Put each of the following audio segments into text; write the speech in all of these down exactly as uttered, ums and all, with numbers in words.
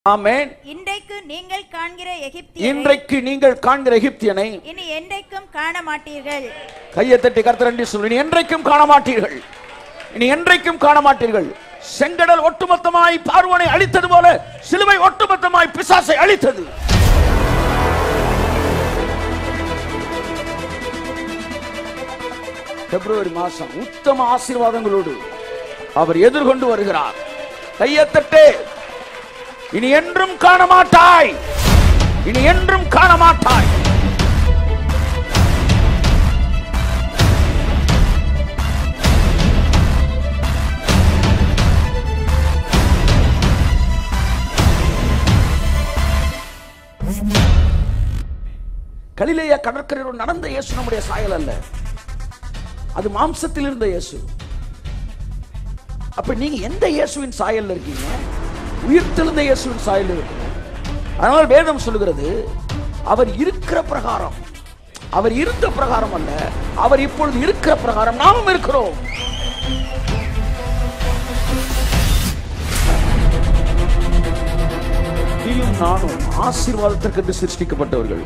ஆமென். இன்றைக்கு நீங்கள் காண்கிற எகிப்தியனை இன்றைக்கு நீங்கள் காண்கிற எகிப்தியனை இனி என்றைக்கும் காண மாட்டீர்கள். கையை தட்டி கர்த்தர் நன்றி சொல்லு. இனி என்றைக்கும் காண மாட்டீர்கள். இனி என்றைக்கும் காண மாட்டீர்கள். செங்கடல் ஒட்டுமொத்தமாய் பார்வோனை அழித்தது போல சிலுவை ஒட்டுமொத்தமாய் பிசாசை அழித்தது. பிப்ரவரி மாசம் உத்தம ஆசீர்வாதங்களோடு அவர் எதிர்கொண்டு வருகிறார். கையை தட்டு. இனி என்றும் காண மாட்டாய். இனி என்றும் காண மாட்டாய். கலிலேயா கடற்கரையோடு நடந்த இயேசு நம்முடைய சாயல் அல்ல, அது மாம்சத்தில் இருந்த இயேசு. அப்ப நீங்க எந்த இயேசுவின் சாயல்ல இருக்கீங்க? உயிர்த்தெழுந்த இயேசுவின் சாயல் இருக்கீங்க. அதனால் வேதம் சொல்லுகிறது, அவர் இருக்கிற பிரகாரம், அவர் இருந்த பிரகாரம் அல்ல, அவர் இப்பொழுது இருக்கிற பிரகாரம் நாமும் இருக்கிறோம். நீயும் நானும் ஆசீர்வாதத்திற்கு சிருஷ்டிக்கப்பட்டவர்கள்.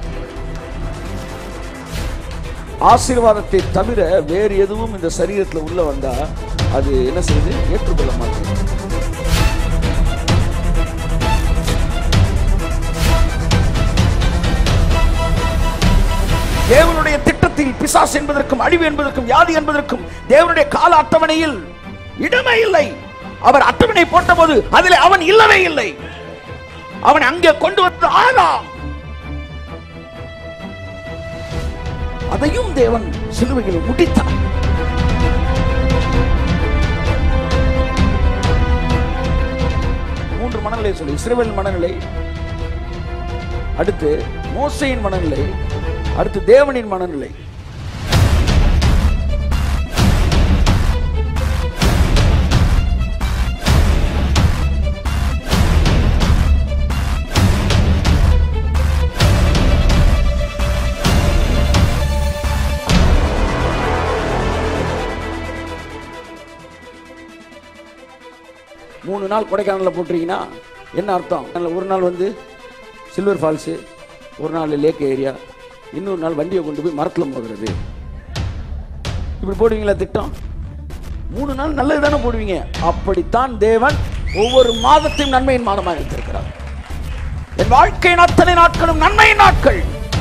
ஆசீர்வாதத்தை தவிர வேறு எதுவும் இந்த சரீரத்தில் உள்ள வந்தா அது என்ன செய்யுது? ஏற்றுக்கொள்ள மாட்டேன். தேவனுடைய திட்டத்தில் பிசாசு என்பதற்கும் அழிவு என்பதற்கும் வியாதி என்பதற்கும் தேவனுடைய கால அட்டவணையில் இடமே இல்லை. அவர் அட்டவணை போட்ட போது அதில் அவன் இல்லவே இல்லை. அவன் அங்கே கொண்டு வந்து ஆதாம், அதையும் தேவன் சிலுவையில் முடித்தார். மூன்று மனநிலை சொல்லி, இஸ்ரவேல் மனநிலை, அடுத்து மோசேயின் மனநிலை, அடுத்து தேவனின் மனநிலை. மூணு நாள் கொடைக்கானல்ல போட்டிருக்கீங்கன்னா என்ன அர்த்தம்? ஒரு நாள் வந்து சில்வர் ஃபால்ஸு, ஒரு நாள் லேக் ஏரியா, இன்னொரு நாள் வண்டியை கொண்டு போய் மரத்தில் மோதுறது. இப்படி போடுவீங்களா திட்டம்? மூணு நாள் நல்லது தானே போடுவீங்க. அப்படித்தான் தேவன் ஒவ்வொரு மாதத்தையும் நன்மையின் மாதமாக வைத்திருக்கிறார். என் வாழ்க்கையின் அத்தனை நாட்களும் நன்மையின் நாட்கள்.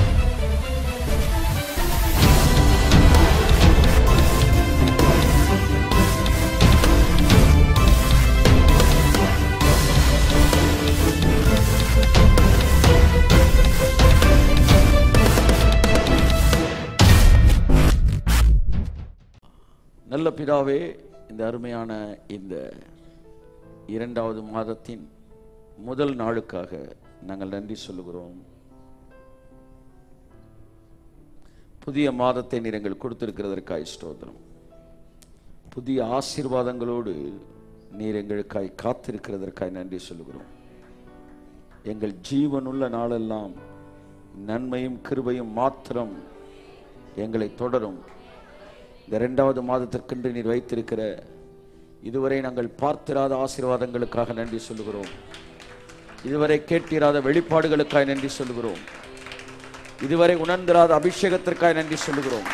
நல்ல பிதாவே, இந்த அருமையான இந்த இரண்டாவது மாதத்தின் முதல் நாளுக்காக நாங்கள் நன்றி சொல்லுகிறோம். புதிய மாதத்தை நீர் எங்கள் கொடுத்திருக்கிறதற்காய் ஸ்தோத்திரம். புதிய ஆசீர்வாதங்களோடு நீர் எங்களுக்காய் காத்திருக்கிறதற்காய் நன்றி சொல்லுகிறோம். எங்கள் ஜீவனுள்ள நாளெல்லாம் நன்மையும் கிருபையும் மாத்திரம் எங்களை தொடரும். இந்த இரண்டாவது மாதத்திற்கென்று நீர் வைத்திருக்கிற இதுவரை நாங்கள் பார்த்திராத ஆசீர்வாதங்களுக்காக நன்றி சொல்லுகிறோம். இதுவரை கேட்டிராத வெளிப்பாடுகளுக்காக நன்றி சொல்லுகிறோம். இதுவரை உணர்ந்திராத அபிஷேகத்திற்காக நன்றி சொல்லுகிறோம்.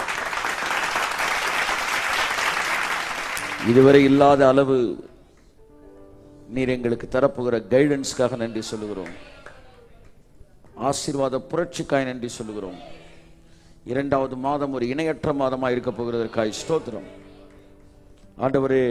இதுவரை இல்லாத அளவு நீர் எங்களுக்கு தரப்புகிற கைடன்ஸ்க்காக நன்றி சொல்லுகிறோம். ஆசீர்வாத புரட்சிக்காக நன்றி சொல்லுகிறோம். இரண்டாவது மாதம் ஒரு இணையற்ற மாதமாக இருக்க போகிறதற்காக ஸ்தோத்திரம். ஆண்டவரே,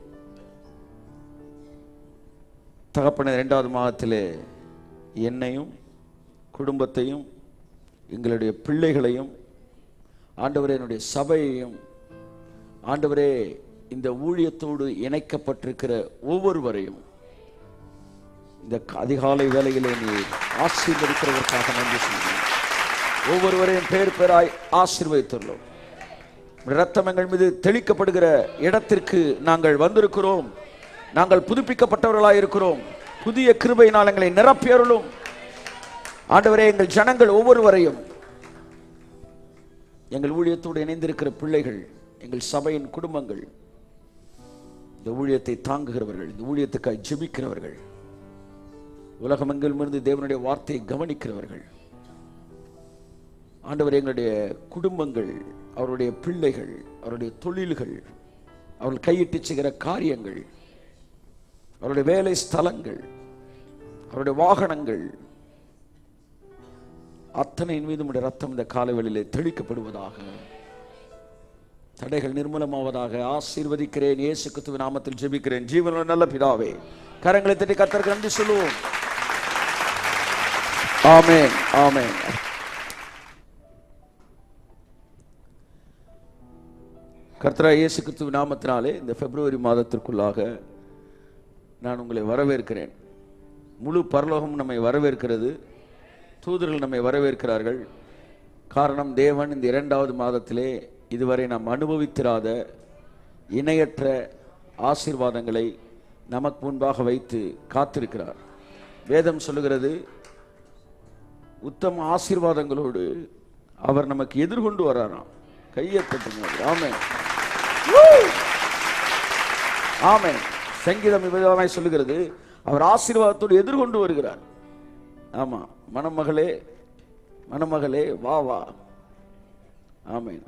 தகப்பன இரண்டாவது மாதத்திலே என்னையும் குடும்பத்தையும் எங்களுடைய பிள்ளைகளையும் ஆண்டவரே என்னுடைய சபையையும் ஆண்டவரே இந்த ஊழியத்தோடு இணைக்கப்பட்டிருக்கிற ஒவ்வொருவரையும் இந்த அதிகாலை வேளையிலே நீர் ஆசீர்வதிக்கிறதற்காக நன்றி சொல்கிறேன். ஒவ்வொருவரையும் பேர் பேராய் ஆசீர்வதித்துள்ளோம். இரத்தம் எங்கள் மீது தெளிக்கப்படுகிற இடத்திற்கு நாங்கள் வந்திருக்கிறோம். நாங்கள் புதுப்பிக்கப்பட்டவர்களாய் இருக்கிறோம். புதிய கிருபையினால் எங்களை நிரப்பியருளும். ஆண்டவரே, எங்கள் ஜனங்கள் ஒவ்வொருவரையும், எங்கள் ஊழியத்தோடு இணைந்திருக்கிற பிள்ளைகள், எங்கள் சபையின் குடும்பங்கள், இந்த ஊழியத்தை தாங்குகிறவர்கள், இந்த ஊழியத்துக்காக ஜெபிக்கிறவர்கள், உலகமெங்கிலும் இருந்து தேவனுடைய வார்த்தையை கவனிக்கிறவர்கள், ஆண்டவர், எங்களுடைய குடும்பங்கள், அவருடைய பிள்ளைகள், அவருடைய தொழில்கள், அவர்கள் கையிட்டு செய்கிற காரியங்கள், அவருடைய வேலை ஸ்தலங்கள், அவருடைய வாகனங்கள், அத்தனையின் மீது உடைய ரத்தம் இந்த காலவெளியிலே தெளிக்கப்படுவதாக, தடைகள் நிர்மூலமாவதாக. ஆசீர்வதிக்கிறேன், இயேசு கிறிஸ்துவின் நாமத்தில் ஜெபிக்கிறேன் ஜீவனுள்ள நல்ல பிதாவே. கரங்களை தட்டி கர்த்தருக்கு நன்றி சொல்லுவோம். ஆமென், ஆமென். கர்த்தராகிய இயேசு கிறிஸ்துவின் நாமத்தினாலே இந்த பிப்ரவரி மாதத்திற்குள்ளாக நான் உங்களை வரவேற்கிறேன். முழு பரலோகம் நம்மை வரவேற்கிறது, தூதர்கள் நம்மை வரவேற்கிறார்கள். காரணம், தேவன் இந்த இரண்டாவது மாதத்திலே இதுவரை நாம் அனுபவித்திராத இணையற்ற ஆசீர்வாதங்களை நமக்கு முன்பாக வைத்து காத்திருக்கிறார். வேதம் சொல்லுகிறது, உத்தம ஆசீர்வாதங்களோடு அவர் நமக்கு எதிர்கொண்டு வராராம். கையை தட்டுங்க. ஆமென், ஆமென். சங்கீதம் விதமாய் சொல்லுகிறது, அவர் ஆசீர்வாதத்தோடு எதிர்கொண்டு வருகிறார். ஆமா, மணமகளே, மணமகளே வா வா. ஆமென்.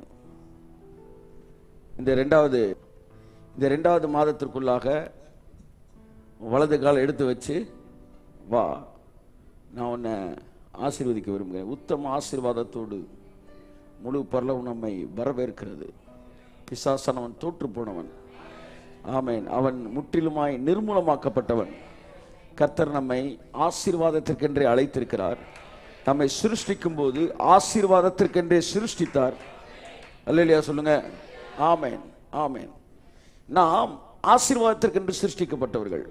இந்த இரண்டாவது இந்த இரண்டாவது மாதத்திற்குள்ளாக வலது கால் எடுத்து வச்சு வா, நான் உன்னை ஆசீர்வதிக்க விரும்புகிறேன். உத்தம ஆசீர்வாதத்தோடு முழு பரலோகம் நம்மை வரவேற்கிறது. பிசாசானவன் தோற்று போனவன், ஆமென், அவன் முற்றிலுமாய் நிர்மூலமாக்கப்பட்டவன். கர்த்தர் நம்மை ஆசீர்வாதத்திற்கென்றே அழைத்திருக்கிறார். நம்மை சிருஷ்டிக்கும் போது ஆசீர்வாதத்திற்கென்றே சிருஷ்டித்தார். அல்லேலூயா சொல்லுங்க. ஆமென், ஆமென். நாம் ஆசீர்வாதத்திற்கென்று சிருஷ்டிக்கப்பட்டவர்கள்.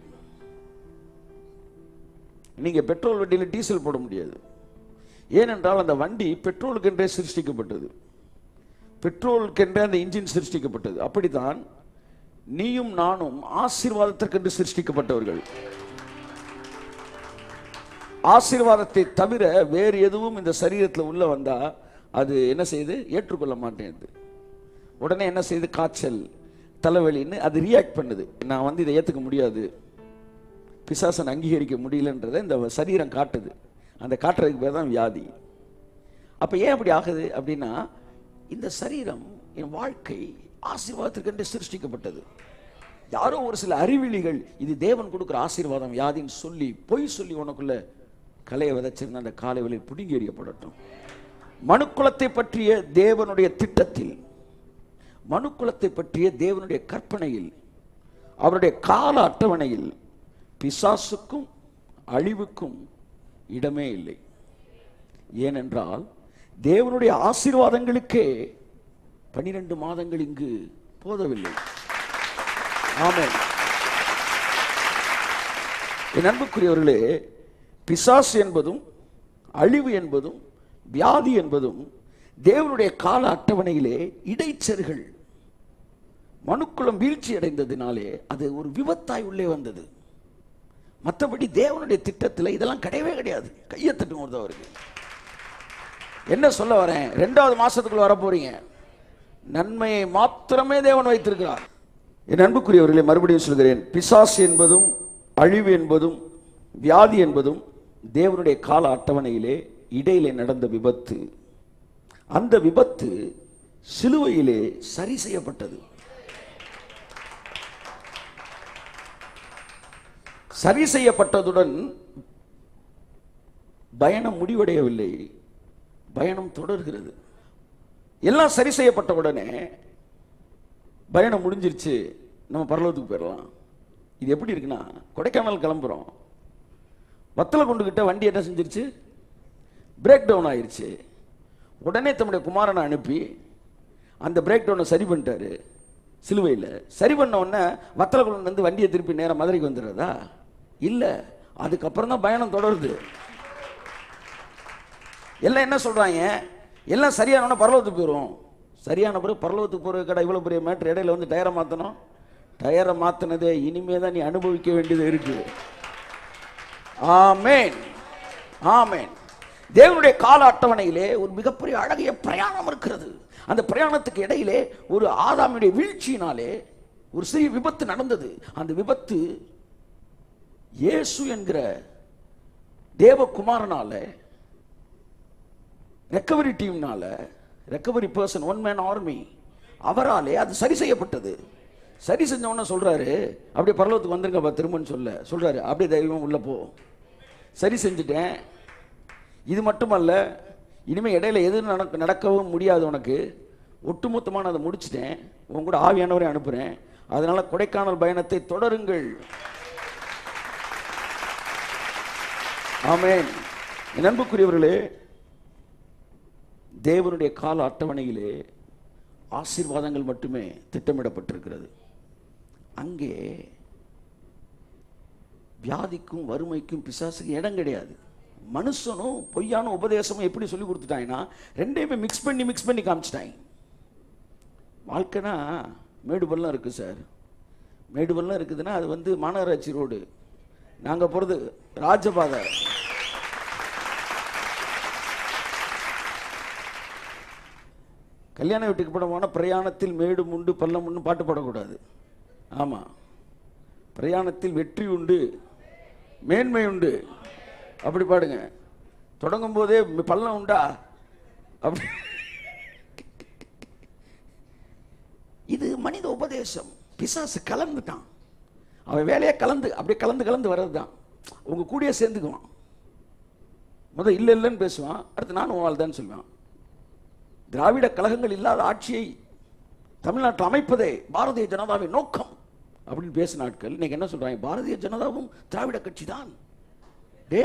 நீங்க பெட்ரோல் வண்டியில் டீசல் போட முடியாது. ஏனென்றால் அந்த வண்டி பெட்ரோலுக்கென்றே சிருஷ்டிக்கப்பட்டது, பெட்ரோலுக்கென்றே அந்த இன்ஜின் சிருஷ்டிக்கப்பட்டது. அப்படித்தான் நீயும் நானும் ஆசீர்வாதத்திற்கென்று சிருஷ்டிக்கப்பட்டவர்கள். ஆசீர்வாதத்தை தவிர வேறு எதுவும் இந்த சரீரத்தில் உள்ள வந்தா அது என்ன செய்யுது? ஏற்றுக்கொள்ள மாட்டேங்குது. உடனே என்ன செய்யுது? காய்ச்சல், தலைவலின்னு அது ரியாக்ட் பண்ணுது. நான் வந்து இதை ஏற்றுக்க முடியாது, பிசாசன் அங்கீகரிக்க முடியலன்றதை இந்த சரீரம் காட்டுது. அந்த காட்டுறதுக்கு பேர் தான் வியாதி. அப்ப ஏன் அப்படி ஆகுது அப்படின்னா, இந்த சரீரம், என் வாழ்க்கை ஆசீர்வாதத்திற்கென்று சிருஷ்டிக்கப்பட்டது. யாரோ ஒரு சில அறிவிலிகள் இது தேவன் கொடுக்குற ஆசீர்வாதம் வியாதின்னு சொல்லி பொய் சொல்லி உனக்குள்ள கலையை விதைச்சிருந்த அந்த காலை வேளையில் பிடுங்கி எறியப்படட்டும். மனுக்குலத்தை பற்றிய தேவனுடைய திட்டத்தில், மனுக்குலத்தை பற்றிய தேவனுடைய கற்பனையில், அவருடைய கால அட்டவணையில் பிசாசுக்கும் அழிவுக்கும் இடமே இல்லை. ஏனென்றால் தேவனுடைய ஆசீர்வாதங்களுக்கே பனிரெண்டு மாதங்கள் இங்கு போதவில்லை. ஆமென். என் அன்புக்குரியவர்களே, பிசாசு என்பதும் அழிவு என்பதும் வியாதி என்பதும் தேவனுடைய கால அட்டவணையிலே இடைச்சர்கள். மனுக்குலம் வீழ்ச்சி அடைந்ததினாலே அது ஒரு விபத்தாய் உள்ளே வந்தது. மற்றபடி தேவனுடைய திட்டத்தில் இதெல்லாம் கிடையவே கிடையாது. கையை தட்டுங்க ஒருத்தவருக்கு. என்ன சொல்ல வரேன்? ரெண்டாவது மாசத்துக்குள்ள வர போறீங்க. நன்மையை மாத்திரமே தேவன் வைத்திருக்கிறார். என் அன்புக்குரியவர்களை மறுபடியும் சொல்கிறேன், பிசாசு என்பதும் அழிவு என்பதும் வியாதி என்பதும் தேவனுடைய கால அட்டவணையிலே இடையிலே நடந்த விபத்து. அந்த விபத்து சிலுவையிலே சரி செய்யப்பட்டது. சரி செய்யப்பட்டதுடன் பயணம் முடிவடையவில்லை, பயணம் தொடர்கிறது. எல்லாம் சரி செய்யப்பட்ட உடனே பயணம் முடிஞ்சிருச்சு, நம்ம பரலோகத்துக்கு போயிடலாம். இது எப்படி இருக்குன்னா, கொடைக்கானல் கிளம்புறோம், வத்தலை கொண்டுகிட்ட வண்டி என்ன செஞ்சிருச்சு? பிரேக் டவுன் ஆயிடுச்சு. உடனே தம்முடைய குமாரனை அனுப்பி அந்த பிரேக் டவுனை சரி பண்ணிட்டாரு சிலுவையில். சரி பண்ண உடனே வத்தலை கொண்டு வந்து வண்டியை திருப்பி நேரம் மதுரைக்கு வந்துடுறதா? இல்லை, அதுக்கப்புறம் தான் பயணம் தொடருது. எல்லாம் என்ன சொல்றாங்க? எல்லாம் சரியான பரலோகத்துக்கு போயிடும். சரியான பிறகு பரலோகத்துக்கு போகிற கடை இவ்வளோ பெரிய மேட்ரு, இடையில வந்து டயரை மாற்றணும். டயரை மாற்றினதே இனிமே தான் நீ அனுபவிக்க வேண்டியது இருக்கு. ஆமென், ஆமென். தேவனுடைய கால அட்டவணையிலே ஒரு மிகப்பெரிய அழகிய பிரயாணம் இருக்கிறது. அந்த பிரயாணத்துக்கு இடையிலே ஒரு ஆதாமுடைய வீழ்ச்சியினாலே ஒரு சிறிய விபத்து நடந்தது. அந்த விபத்து இயேசு என்கிற தேவகுமாரனால, ரெக்கவரி டீம்னால, recovery person, one man army, அவராலே அது சரி செய்யப்பட்டது. சரி செஞ்சவன சொல்றாரு, அப்படியே பரலோகத்துக்கு வந்துருங்கப்பா திரும்பன்னு சொல்ல சொல்றாரு, அப்படியே தைரியமா உள்ள போ, சரி செஞ்சுட்டேன். இது மட்டுமல்ல, இனிமே இடையில எது நடக்க நடக்கவும் முடியாது உனக்கு, ஒட்டுமொத்தமான அதை முடிச்சுட்டேன், உன் கூட ஆவியானவரை அனுப்புறேன், அதனால கொடைக்கானல் பயணத்தை தொடருங்கள். ஆமென். என் அன்புக்குரியவர்களே, தேவனுடைய கால அட்டவணையிலே ஆசீர்வாதங்கள் மட்டுமே திட்டமிடப்பட்டிருக்கிறது. அங்கே வியாதிக்கும் வறுமைக்கும் பிசாசுக்கு இடம் கிடையாது. மனுஷனும் பொய்யான உபதேசமும் எப்படி சொல்லி கொடுத்துட்டாங்கன்னா, ரெண்டையுமே மிக்ஸ் பண்ணி மிக்ஸ் பண்ணி காமிச்சிட்டாங்க. வாழ்க்கைனா மேடு பள்ளம் இருக்கு சார், மேடு பள்ளம் இருக்குதுன்னா அது வந்து மாநகராட்சி ரோடு, நாங்கள் போகிறது ராஜபாதை. கல்யாண வீட்டுக்கு போன பிரயாணத்தில் மேடு உண்டு பள்ளம் உண்டு பாட்டு பாடக்கூடாது. ஆமாம், பிரயாணத்தில் வெற்றி உண்டு மேன்மை உண்டு அப்படி பாடுங்க. தொடங்கும் போதே பள்ளம் உண்டா அப்படி. இது மனித உபதேசம். பிசாசு கலந்துட்டான், அவன் வேலையை கலந்து அப்படியே கலந்து கலந்து வர்றது தான். உங்க கூடிய சேர்ந்துக்குவான். முதல் இல்லை இல்லைன்னு பேசுவான், அடுத்து நானும் வாழ் தான் சொல்லுவான். திராவிட கழகங்கள் இல்லாத ஆட்சியை தமிழ்நாட்டில் அமைப்பதே பாரதிய ஜனதாவின் நோக்கம் அப்படின்னு பேசின நாட்கள் இன்னைக்கு என்ன சொல்றாங்க, பாரதிய ஜனதாவும் திராவிட கட்சி தான். டே,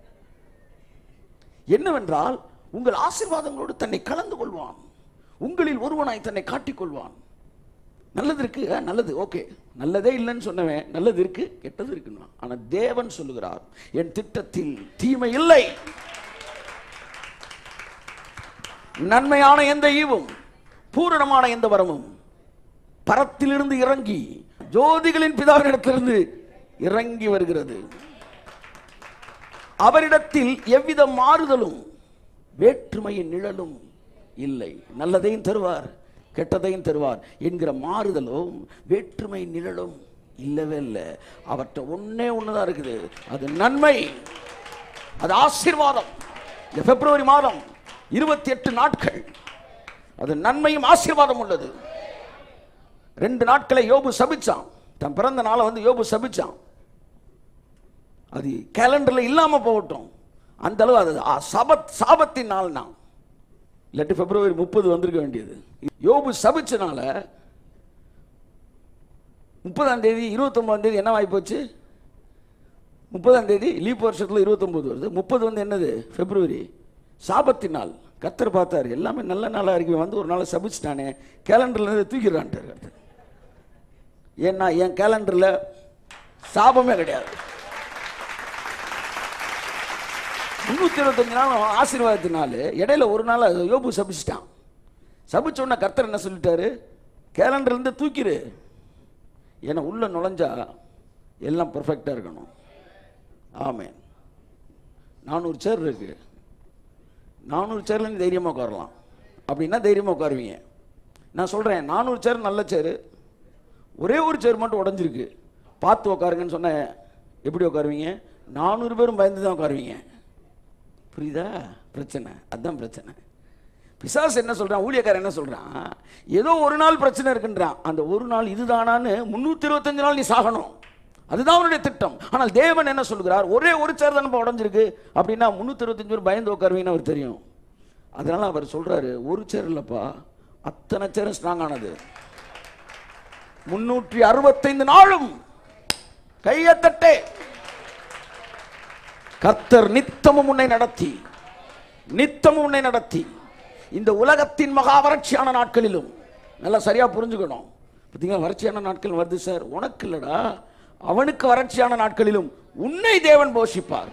என்னவென்றால் உங்கள் ஆசீர்வாதங்களோடு தன்னை கலந்து கொள்வான், உங்களில் ஒருவனாய் தன்னை காட்டிக் கொள்வான். நல்லது இருக்கு, நல்லது ஓகே, நல்லதே இல்லைன்னு சொன்னவன் நல்லது இருக்கு கெட்டது இருக்குன்னா, ஆனா தேவன் சொல்லுகிறார் என் திட்டத்தில் தீமை இல்லை, நன்மையான எந்த ஈவும் பூரணமான எந்த வரமும் பரத்திலிருந்து இறங்கி ஜோதிகளின் பிதாவினிடத்திலிருந்து இறங்கி வருகிறது. அவரிடத்தில் எவ்வித மாறுதலும் வேற்றுமையின் நிழலும் இல்லை. நல்லதையும் தருவார் கெட்டதையும் தருவார் என்கிற மாறுதலும் வேற்றுமை நிழலும் இல்லவே இல்லை. அவற்றை ஒன்னே ஒண்ணுதான் இருக்குது, அது நன்மை, அது ஆசீர்வாதம். இந்த பிப்ரவரி மாதம் இருபத்தி எட்டு நாட்கள் அது நன்மையும் ஆசீர்வாதம் உள்ளது. ரெண்டு நாட்களை யோபு சபிச்சான், தன் பிறந்த நாளை வந்து யோபு சபிச்சான். அது கேலண்டர்ல இல்லாம போகட்டும், அந்த அளவு அது சபத் சாபத்தின் நாள் தான். இல்லாட்டி பிப்ரவரி முப்பது வந்திருக்க வேண்டியது. யோபு சபிச்சனால முப்பதாம் தேதி இருபத்தி ஒன்பதாம் தேதி என்ன வாய்ப்பு போச்சு, முப்பதாம் தேதி லீப் வருஷத்துல இருபத்தி ஒன்பது வருது, முப்பது வந்து என்னது பிப்ரவரி, சாபத்தின் நாள். கர்த்தர் பார்த்தாரு, எல்லாமே நல்ல நாளா இருக்கு, வந்து ஒரு நாள் சபிச்சுட்டானே, கேலண்டர்ல இருந்து தூக்கிடுறான்ட்டு. ஏன்னா என் கேலண்டர்ல சாபமே கிடையாது. முன்னூத்தி இருபத்தஞ்சு நாள் ஆசீர்வாதத்தினால இடையில ஒரு நாள் யோபு சபிச்சிட்டான். சபிச்ச உடனே கர்த்தர் என்ன சொல்லிட்டாரு, கேலண்டர்ல இருந்து தூக்கிடு, ஏன்னா உள்ள நுழைஞ்சா எல்லாம் பெர்ஃபெக்டா இருக்கணும். ஆமென். நானூறு சேர் இருக்கு, நானூறு சேர்ல தைரியமா உட்காரலாம் அப்படின்னா தைரியமா உட்காருவீங்க. நான் சொல்றேன், நானூறு சேர் நல்ல சேரு, ஒரே ஒரு சேர் மட்டும் உடஞ்சிருக்கு, பார்த்து உட்காருங்கன்னு சொன்ன எப்படி உட்காருவீங்க? நானூறு பேரும் பயந்து தான் உட்காருவீங்க. புரியுதா பிரச்சனை? அதுதான் பிரச்சனை. பிசாசு என்ன சொல்றான், ஊழியக்காரன் என்ன சொல்றான், ஏதோ ஒரு நாள் பிரச்சனை இருக்குன்றான். அந்த ஒரு நாள் இதுதானான்னு முன்னூத்தி இருபத்தஞ்சு நாள் நீ சாகணும், அதுதான் அவனுடைய திட்டம். ஆனால் தேவன் என்ன சொல்கிறார், ஒரே ஒரு சேர் தானே உடஞ்சிருக்கு அப்படின்னா முன்னூத்தி இருபத்தஞ்சு பேர் பயந்து உட்காருவீங்கன்னு அவர் தெரியும். அதனால அவர் சொல்றாரு, ஒரு சேர் இல்லப்பா, அத்தனை சேரும் ஸ்ட்ராங் ஆனது. முன்னூற்றி அறுபத்தைந்து நாளும் கையத்தட்டே கர்த்தர் நித்தமும் உன்னை நடத்தி நித்தமும் உன்னை நடத்தி இந்த உலகத்தின் மகா வறட்சியான நாட்களிலும், நல்லா சரியா புரிஞ்சுக்கணும். பார்த்தீங்களா, வறட்சியான நாட்கள் வருது சார், உனக்கு இல்லடா, அவனுக்கு வறட்சியான நாட்களிலும் உன்னை தேவன் போஷிப்பார்.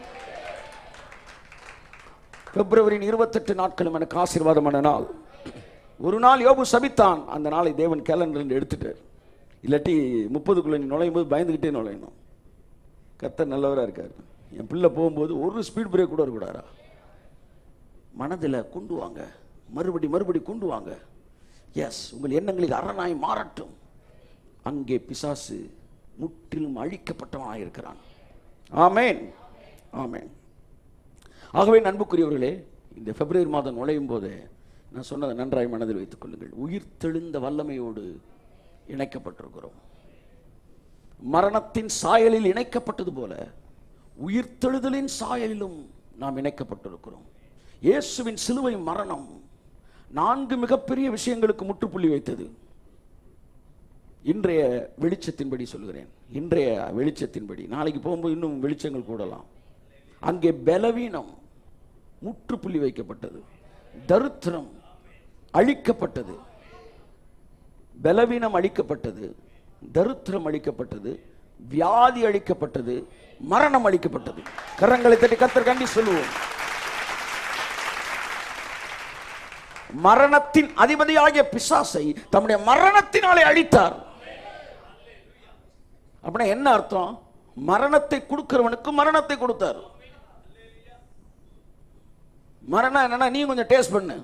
பிப்ரவரியின் இருபத்தெட்டு நாட்களும் எனக்கு ஆசீர்வாதமான நாள். ஒரு நாள் யோபு சபித்தான், அந்த நாளை தேவன் கேலண்டர் எடுத்துட்டார். இல்லாட்டி முப்பதுக்குள்ள நீ நுழையும் போது பயந்துகிட்டே நுழையணும். கர்த்தர் நல்லவராக இருக்கார். என் பிள்ளை போகும்போது ஒரு ஸ்பீட் பிரேக் கூட இருக்கக்கூடாதா, மனதில் கொண்டு வாங்க, மறுபடி மறுபடி கொண்டு வாங்க. எஸ், உங்கள் எண்ணங்களில் அரணாய் மாறட்டும். அங்கே பிசாசு முற்றிலும் அழிக்கப்பட்டவனாக இருக்கிறான். ஆமென், ஆமென். ஆகவே அன்புக்குரியவர்களே, இந்த பிப்ரவரி மாதம் நுழையும் போது நான் சொன்னதை நன்றாய் மனதில் வைத்துக் கொள்ளுங்கள். உயிர்த்தெழுந்த வல்லமையோடு இணைக்கப்பட்டிருக்கிறோம். மரணத்தின் சாயலில் இணைக்கப்பட்டது போல உயிர்த்தெழுதலின் சாயலிலும் நாம் இணைக்கப்பட்டிருக்கிறோம். இயேசுவின் சிலுவை மரணம் நான்கு மிகப்பெரிய விஷயங்களுக்கு முற்றுப்புள்ளி வைத்தது. இன்றைய வெளிச்சத்தின்படி சொல்கிறேன், இன்றைய வெளிச்சத்தின்படி. நாளைக்கு போகும்போது இன்னும் வெளிச்சங்கள் கூடலாம். அங்கே பலவீனம் முற்றுப்புள்ளி வைக்கப்பட்டது, தரித்திரம் அழிக்கப்பட்டது, பலவீனம் அழிக்கப்பட்டது, தரித்திரம் அழிக்கப்பட்டது, வியாதி அழிக்கப்பட்டது, மரணம் அழிக்கப்பட்டது. கரங்களை தட்டி கர்த்தர் கண்டி சொல்லுவோம். மரணத்தின் அதிபதியாகிய பிசாசை தம்முடைய மரணத்தினாலே அழித்தார். அப்படின்னா என்ன அர்த்தம்? மரணத்தை கொடுக்கிறவனுக்கு மரணத்தை கொடுத்தார். மரணம் என்னன்னா, நீ கொஞ்சம் டேஸ்ட் பண்ணு.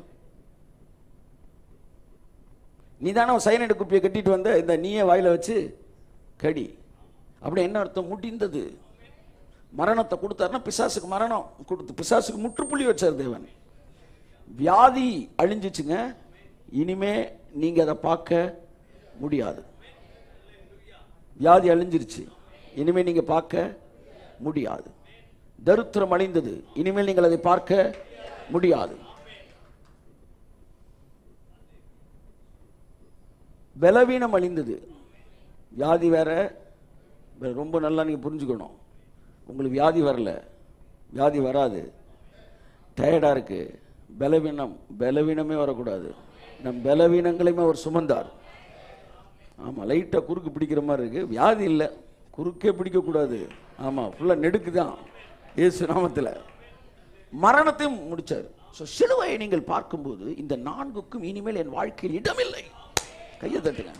நீ தானே சைனடு குப்பியை கட்டிட்டு வந்த, இந்த நீயே வாயில வச்சு கடி. அப்படி என்ன அர்த்தம்? முடிந்தது. மரணத்தை கொடுத்தாருன்னா பிசாசுக்கு மரணம் கொடுத்து பிசாசுக்கு முற்றுப்புள்ளி வச்சார் தேவன். வியாதி அழிஞ்சிச்சுங்க, இனிமே நீங்க அதை பார்க்க முடியாது. வியாதி அழிஞ்சிருச்சு, இனிமே நீங்க பார்க்க முடியாது. தரித்திரம் அழிந்தது, இனிமேல் நீங்கள் அதை பார்க்க முடியாது. பலவீனம் அழிந்தது. வியாதி வேற, ரொம்ப நல்லா நீங்க புரிஞ்சுக்கணும். உங்களுக்கு வியாதி வரல, வியாதி வராது. டயர்டா இருக்கு, பலவீனம், பலவீனமே வரக்கூடாது. நம் பலவீனங்களையுமே அவர் சுமந்தார். ஆமா, லைட்டா குறுக்கு பிடிக்கிற மாதிரி இருக்கு, வியாதி இல்லை, குறுக்கே பிடிக்க கூடாது. ஆமா, ஃபுல்லா நெடுக்கு தான். இயேசு நாமத்தில் மரணத்தையும் முடிச்சார். சிலுவையை நீங்கள் பார்க்கும்போது இந்த நான்குக்கும் இனிமேல் என் வாழ்க்கையில் இடமில்லை. கையை தட்டுங்க.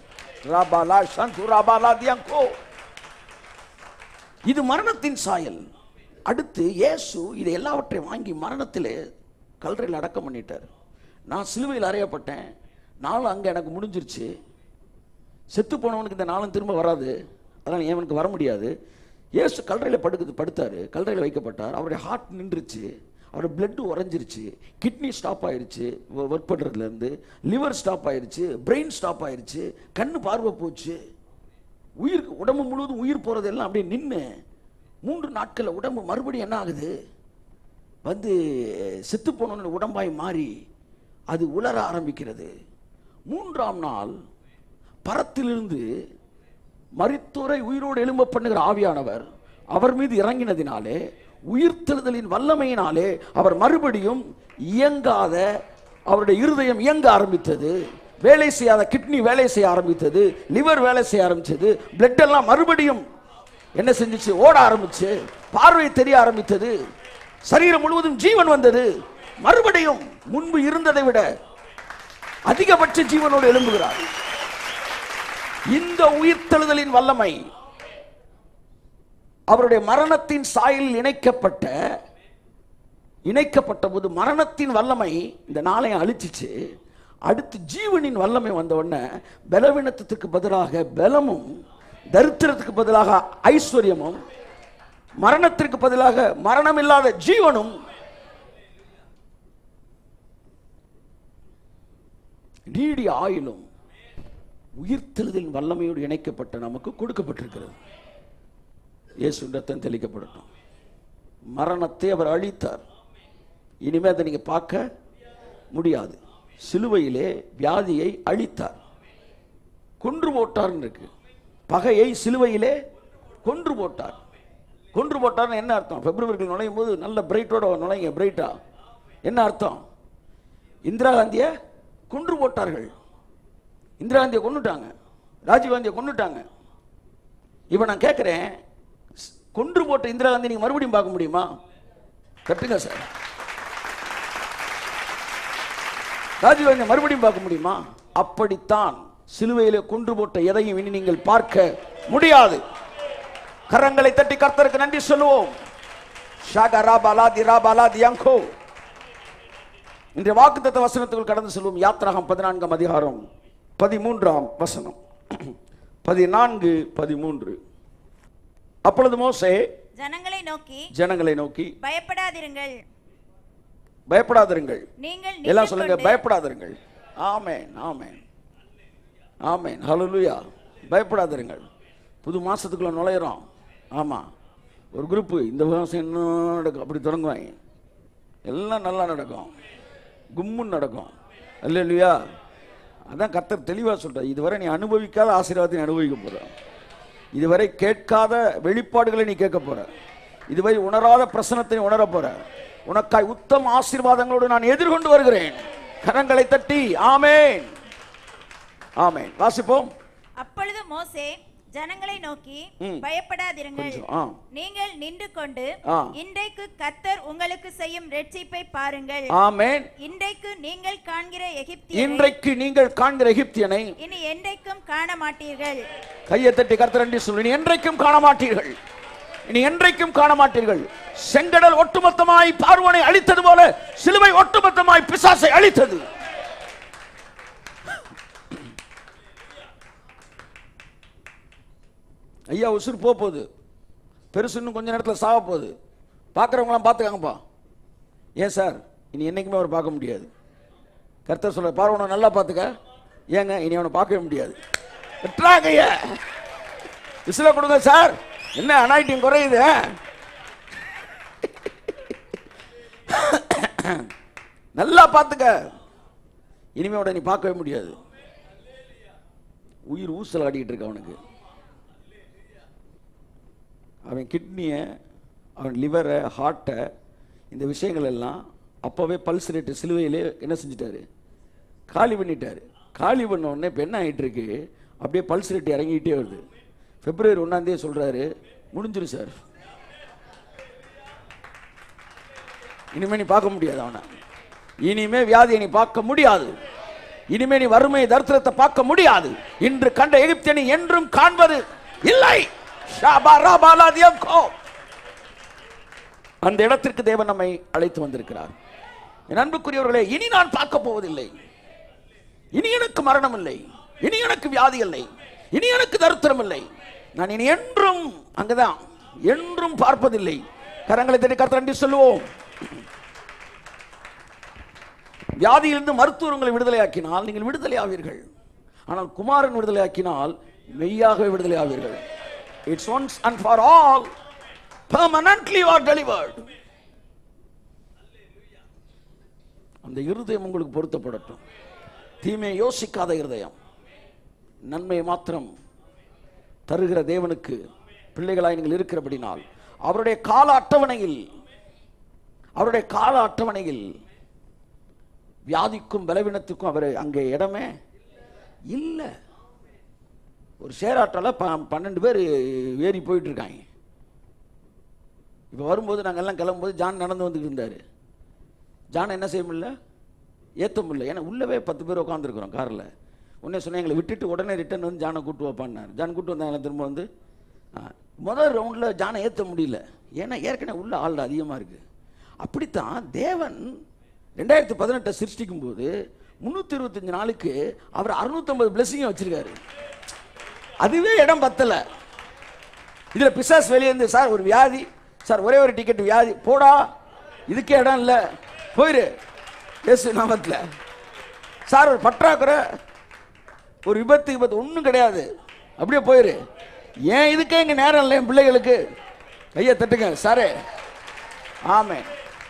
இது மரணத்தின் சாயல். அடுத்து இயேசு இதை எல்லாவற்றையும் வாங்கி மரணத்திலே கல்லறையில் அடக்கம் பண்ணிட்டார். நான் சிலுவையில் அறையப்பட்டேன், நாளும் அங்கே எனக்கு முடிஞ்சிருச்சு. செத்து போனவனுக்கு இந்த நாளும் திரும்ப வராது, அதனால் ஏவனுக்கு வர முடியாது. இயேசு கல்லறையில் படுக்குது படுத்தார், கல்லறையில் வைக்கப்பட்டார். அவருடைய ஹார்ட் நின்றுச்சு, அவருடைய பிளட்டு உறைஞ்சிருச்சு, கிட்னி ஸ்டாப் ஆயிடுச்சு ஒர்க் பண்ணுறதுலேருந்து, லிவர் ஸ்டாப் ஆயிடுச்சு, பிரெயின் ஸ்டாப் ஆயிடுச்சு, கண்ணு பார்வை போச்சு, உயிர் உடம்பு முழுவதும் உயிர் போகிறதெல்லாம் அப்படியே நின்று மூன்று நாட்களில் உடம்பு மறுபடியும் என்ன ஆகுது? வந்து செத்து போன உடம்பாய் மாறி அது உலர ஆரம்பிக்கிறது. மூன்றாம் நாள் பரத்திலிருந்து மரித்தோரை உயிரோடு எழும்ப பண்ணுகிற ஆவியானவர் அவர் மீது இறங்கினதினாலே, உயிர்த்தெழுதலின் வல்லமையினாலே அவர் மறுபடியும் இயங்காத, அவருடைய இருதயம் இயங்க ஆரம்பித்தது, வேலை செய்யாத கிட்னி வேலை செய்ய ஆரம்பித்தது, லிவர் வேலை செய்ய ஆரம்பித்தது, பிளட் எல்லாம் மறுபடியும் என்ன செஞ்சிச்சு? ஓட ஆரம்பிச்சு, பார்வை தெரிய ஆரம்பித்தது, சரீரம் முழுவதும் ஜீவன் வந்தது. மறுபடியும் முன்பு இருந்ததை விட அதிகபட்ச ஜீவனோடு எழும்புகிறார். இந்த உயிர்த்தெழுதலின் வல்லமை அவருடைய மரணத்தின் சாயலில் இணைக்கப்பட்ட இணைக்கப்பட்ட போது மரணத்தின் வல்லமை இந்த நாளை அழிச்சிச்சு. அடுத்து ஜீவனின் வல்லமை வந்த உடனே பலவீனத்துக்கு பதிலாக பலமும், தரித்திரத்துக்கு பதிலாக ஐஸ்வர்யமும், மரணத்திற்கு பதிலாக மரணம் இல்லாத ஜீவனும், நீடிய ஆயுளும் உயிர்த்தெழுதலின் வல்லமையோடு இணைக்கப்பட்ட நமக்கு கொடுக்கப்பட்டிருக்கிறது. இயேசு ரத்தம் தெளிக்கப்படட்டும். மரணத்தை அவர் அழித்தார், இனிமே அதை நீங்க பார்க்க முடியாது. சிலுவையிலே வியாதியை அழித்தார், கொன்று போட்டார் இருக்கு. பகையை சிலுவையிலே கொன்று போட்டார். கொன்று போட்டார்னு என்ன அர்த்தம்? பிப்ரவரியில் நுழையும் போது நல்ல பிரைட்டோட நுழைங்க. பிரைட்டா என்ன அர்த்தம்? இந்திரா காந்தியை கொன்று போட்டார்கள். இந்திரா காந்தியை கொண்டுட்டாங்க, ராஜீவ் காந்தியை கொண்டுட்டாங்க. இப்ப நான் கேட்கிறேன், கொன்று போட்ட இந்திரா காந்தி நீங்க மறுபடியும் பார்க்க முடியுமா? கட்டுங்க சார். ராஜீவ் காந்தி மறுபடியும் பார்க்க முடியுமா? அப்படித்தான் சிலுவையிலே கொன்று போட்ட எதையும் இனி நீங்கள் பார்க்க முடியாது. கரங்களை தட்டி கர்த்தருக்கு நன்றி சொல்லுவோம். இன்றைய வாக்குத்தத்த வசனத்துக்குள் கடந்து செல்வோம். யாத்திராகம் பதினான்காம் அதிகாரம் பதிமூன்றாம் வசனம். பதினான்கு பதிமூன்று. அப்பொழுது மோசே ஜனங்களை நோக்கி ஜனங்களை நோக்கி பயப்படாதிருங்கள், பயப்படாதிருங்கள். நீங்கள் எல்லாம் சொல்லுங்க, பயப்படாதிருங்கள். ஆமென், ஆமென், ஆமென், ஹல்லேலூயா. பயப்படாதிருங்கள். புது மாசத்துக்குள்ள நுழையிறோம். ஆமா, ஒரு குரூப் இந்த மாசம் இன்னும் நடக்கும், அப்படி தொடங்குவாங்க. எல்லாம் நல்லா நடக்கும், கும்முன்னு நடக்கும். ஹல்லேலூயா. அதான் கர்த்தர் தெளிவா சொல்றார், இதுவரை நீ அனுபவிக்காத ஆசீர்வாதத்தை அனுபவிக்க போற, இதுவரை கேட்காத வெளிப்பாடுகளை நீ கேட்க போற, இதுவரை உணராத பிரசனத்தை உணர போற. உனக்காய் உத்தம ஆசீர்வாதங்களோடு நான் எதிர்கொண்டு வருகிறேன். கரங்களை தட்டி ஆமென், ஆமென் வாசிப்போம். அப்பொழுது மோசே ஜனங்களை நோக்கி, பயப்படாதிருங்கள், நீங்கள் நின்று கொண்டு இன்றைக்கு கர்த்தர் உங்களுக்கு செய்யும் இரட்சிப்பை பாருங்கள். ஆமென். இன்றைக்கு நீங்கள் காண்கிற எகிப்தியனை, இன்றைக்கு நீங்கள் காண்கிற எகிப்தியனை இனி என்றைக்கும் காண மாட்டீர்கள். கையை தட்டி கர்த்தர் என்று சொல்லு, இனி என்றைக்கும் காண மாட்டீர்கள், இனி என்றைக்கும் காண மாட்டீர்கள். செங்கடல் ஒட்டுமொத்தமாய் பார்வோனை அழித்தது போல சிலுவை ஒட்டுமொத்தமாய் பிசாசை அழித்தது. ஐயா உசுறு போக போகுது, பெருசு இன்னும் கொஞ்ச நேரத்தில் சாக போகுது. பார்க்குறவங்களாம் பார்த்துக்காங்கப்பா. ஏன் சார், இனி என்னைக்குமே அவர் பார்க்க முடியாது. கர்த்தர் சொல்ற, பார்வனை நல்லா பார்த்துக்க. ஏங்க, இனி அவனை பார்க்கவே முடியாது. ஐயா விசில கொடுங்க சார், என்ன அனாயிட்டிங் குறையுது. நல்லா பார்த்துக்க, இனிமே நீ பார்க்கவே முடியாது. உயிர் ஊசல் ஆடிக்கிட்டு இருக்க அவனுக்கு. அவன் கிட்னியை, அவன் லிவரை, ஹார்ட்டை, இந்த விஷயங்கள் எல்லாம் அப்போவே பல்ஸ் ரேட்டு சிலுவையிலே என்ன செஞ்சிட்டாரு, காலி பண்ணிட்டாரு. காலி பண்ண உடனே இப்போ என்ன ஆகிட்டு இருக்கு, அப்படியே பல்ஸ் ரேட்டு இறங்கிட்டே வருது. பிப்ரவரி ஒன்றாம் தேதி சொல்றாரு, முடிஞ்சிடும் சார், இனிமே நீ பார்க்க முடியாது அவனை, இனிமே வியாதியை நீ பார்க்க முடியாது, இனிமே நீ வறுமை தரித்திரத்தை பார்க்க முடியாது. இன்று கண்ட எகிப்தியனை என்றும் காண்பது இல்லை. அந்த இடத்திற்கு தேவன் நம்மை அழைத்து வந்திருக்கிறார். என் அன்புக்குரியவர்களே, இனி நான் பார்க்க போவதில்லை, இனி எனக்கு மரணம் இல்லை, இனி எனக்கு வியாதி இல்லை, இனி எனக்கு தரித்திரம் இல்லை. நான் இனி என்றும் அங்கதான், என்றும் பார்ப்பதில்லை. கரங்களை தட்டி கர்த்தர் நன்றி சொல்லுவோம். வியாதியிலிருந்து மருத்துவர் உங்களை விடுதலையாக்கினால் நீங்கள் விடுதலை ஆவீர்கள். ஆனால் குமாரன் விடுதலையாக்கினால் மெய்யாகவே விடுதலை ஆவீர்கள். It's once and for all, permanently you are delivered. அந்த இருதயம் உங்களுக்கு பொருத்தப்படட்டும். தீமையை யோசிக்காத இருதயம், நன்மையை மாத்திரம் தருகிற தேவனுக்கு பிள்ளைகளாய் நீங்கள் இருக்கிறபடினால் அவருடைய கால அட்டவணையில், அவருடைய கால அட்டவணையில் வியாதிக்கும் பலவீனத்துக்கும் அவர் அங்கே இடமே இல்லை. ஒரு சேராட்டால பன்னெண்டு பேர் ஏறி போயிட்டு இருக்காங்க. இப்போ வரும்போது நாங்கள் எல்லாம் கிளம்பும்போது ஜான் நடந்து வந்துட்டு இருந்தார். ஜான் என்ன செய்ய முடியல, ஏற்ற முடியல. ஏன்னா உள்ளவே பத்து பேர் உட்காந்துருக்குறோம் காரில். உடனே சொன்னேன், எங்களை விட்டுட்டு உடனே ரிட்டர்ன் வந்து ஜானை கூட்டு வைப்பான்னார். ஜான் கூட்டு வந்தாங்க. திரும்ப வந்து முதல் ரவுண்டில் ஜானை ஏற்ற முடியல, ஏன்னா ஏற்கனவே உள்ள ஆள் அதிகமாக இருக்குது. அப்படித்தான் தேவன் ரெண்டாயிரத்தி பதினெட்டை சிருஷ்டிக்கும் போது முந்நூற்றி இருபத்தஞ்சு நாளுக்கு அவர் அறுநூத்தம்பது பிளஸிங்கும் வச்சிருக்காரு. அதுவே இடம் பத்தல. இதுல பிசாஸ் வெளியே இருந்து, சார் ஒரு வியாதி சார், ஒரே ஒரு டிக்கெட் வியாதி, போடா, இதுக்கே இடம் இல்லை, போயிரு இயேசு நாமத்துல. சார் ஒரு பற்றாக்குறை, ஒரு விபத்து விபத்து ஒன்றும் கிடையாது, அப்படியே போயிரு. ஏன் இதுக்கே இங்க நேரம் இல்லை என் பிள்ளைகளுக்கு? கையை தட்டுங்க சாரே. ஆமென்.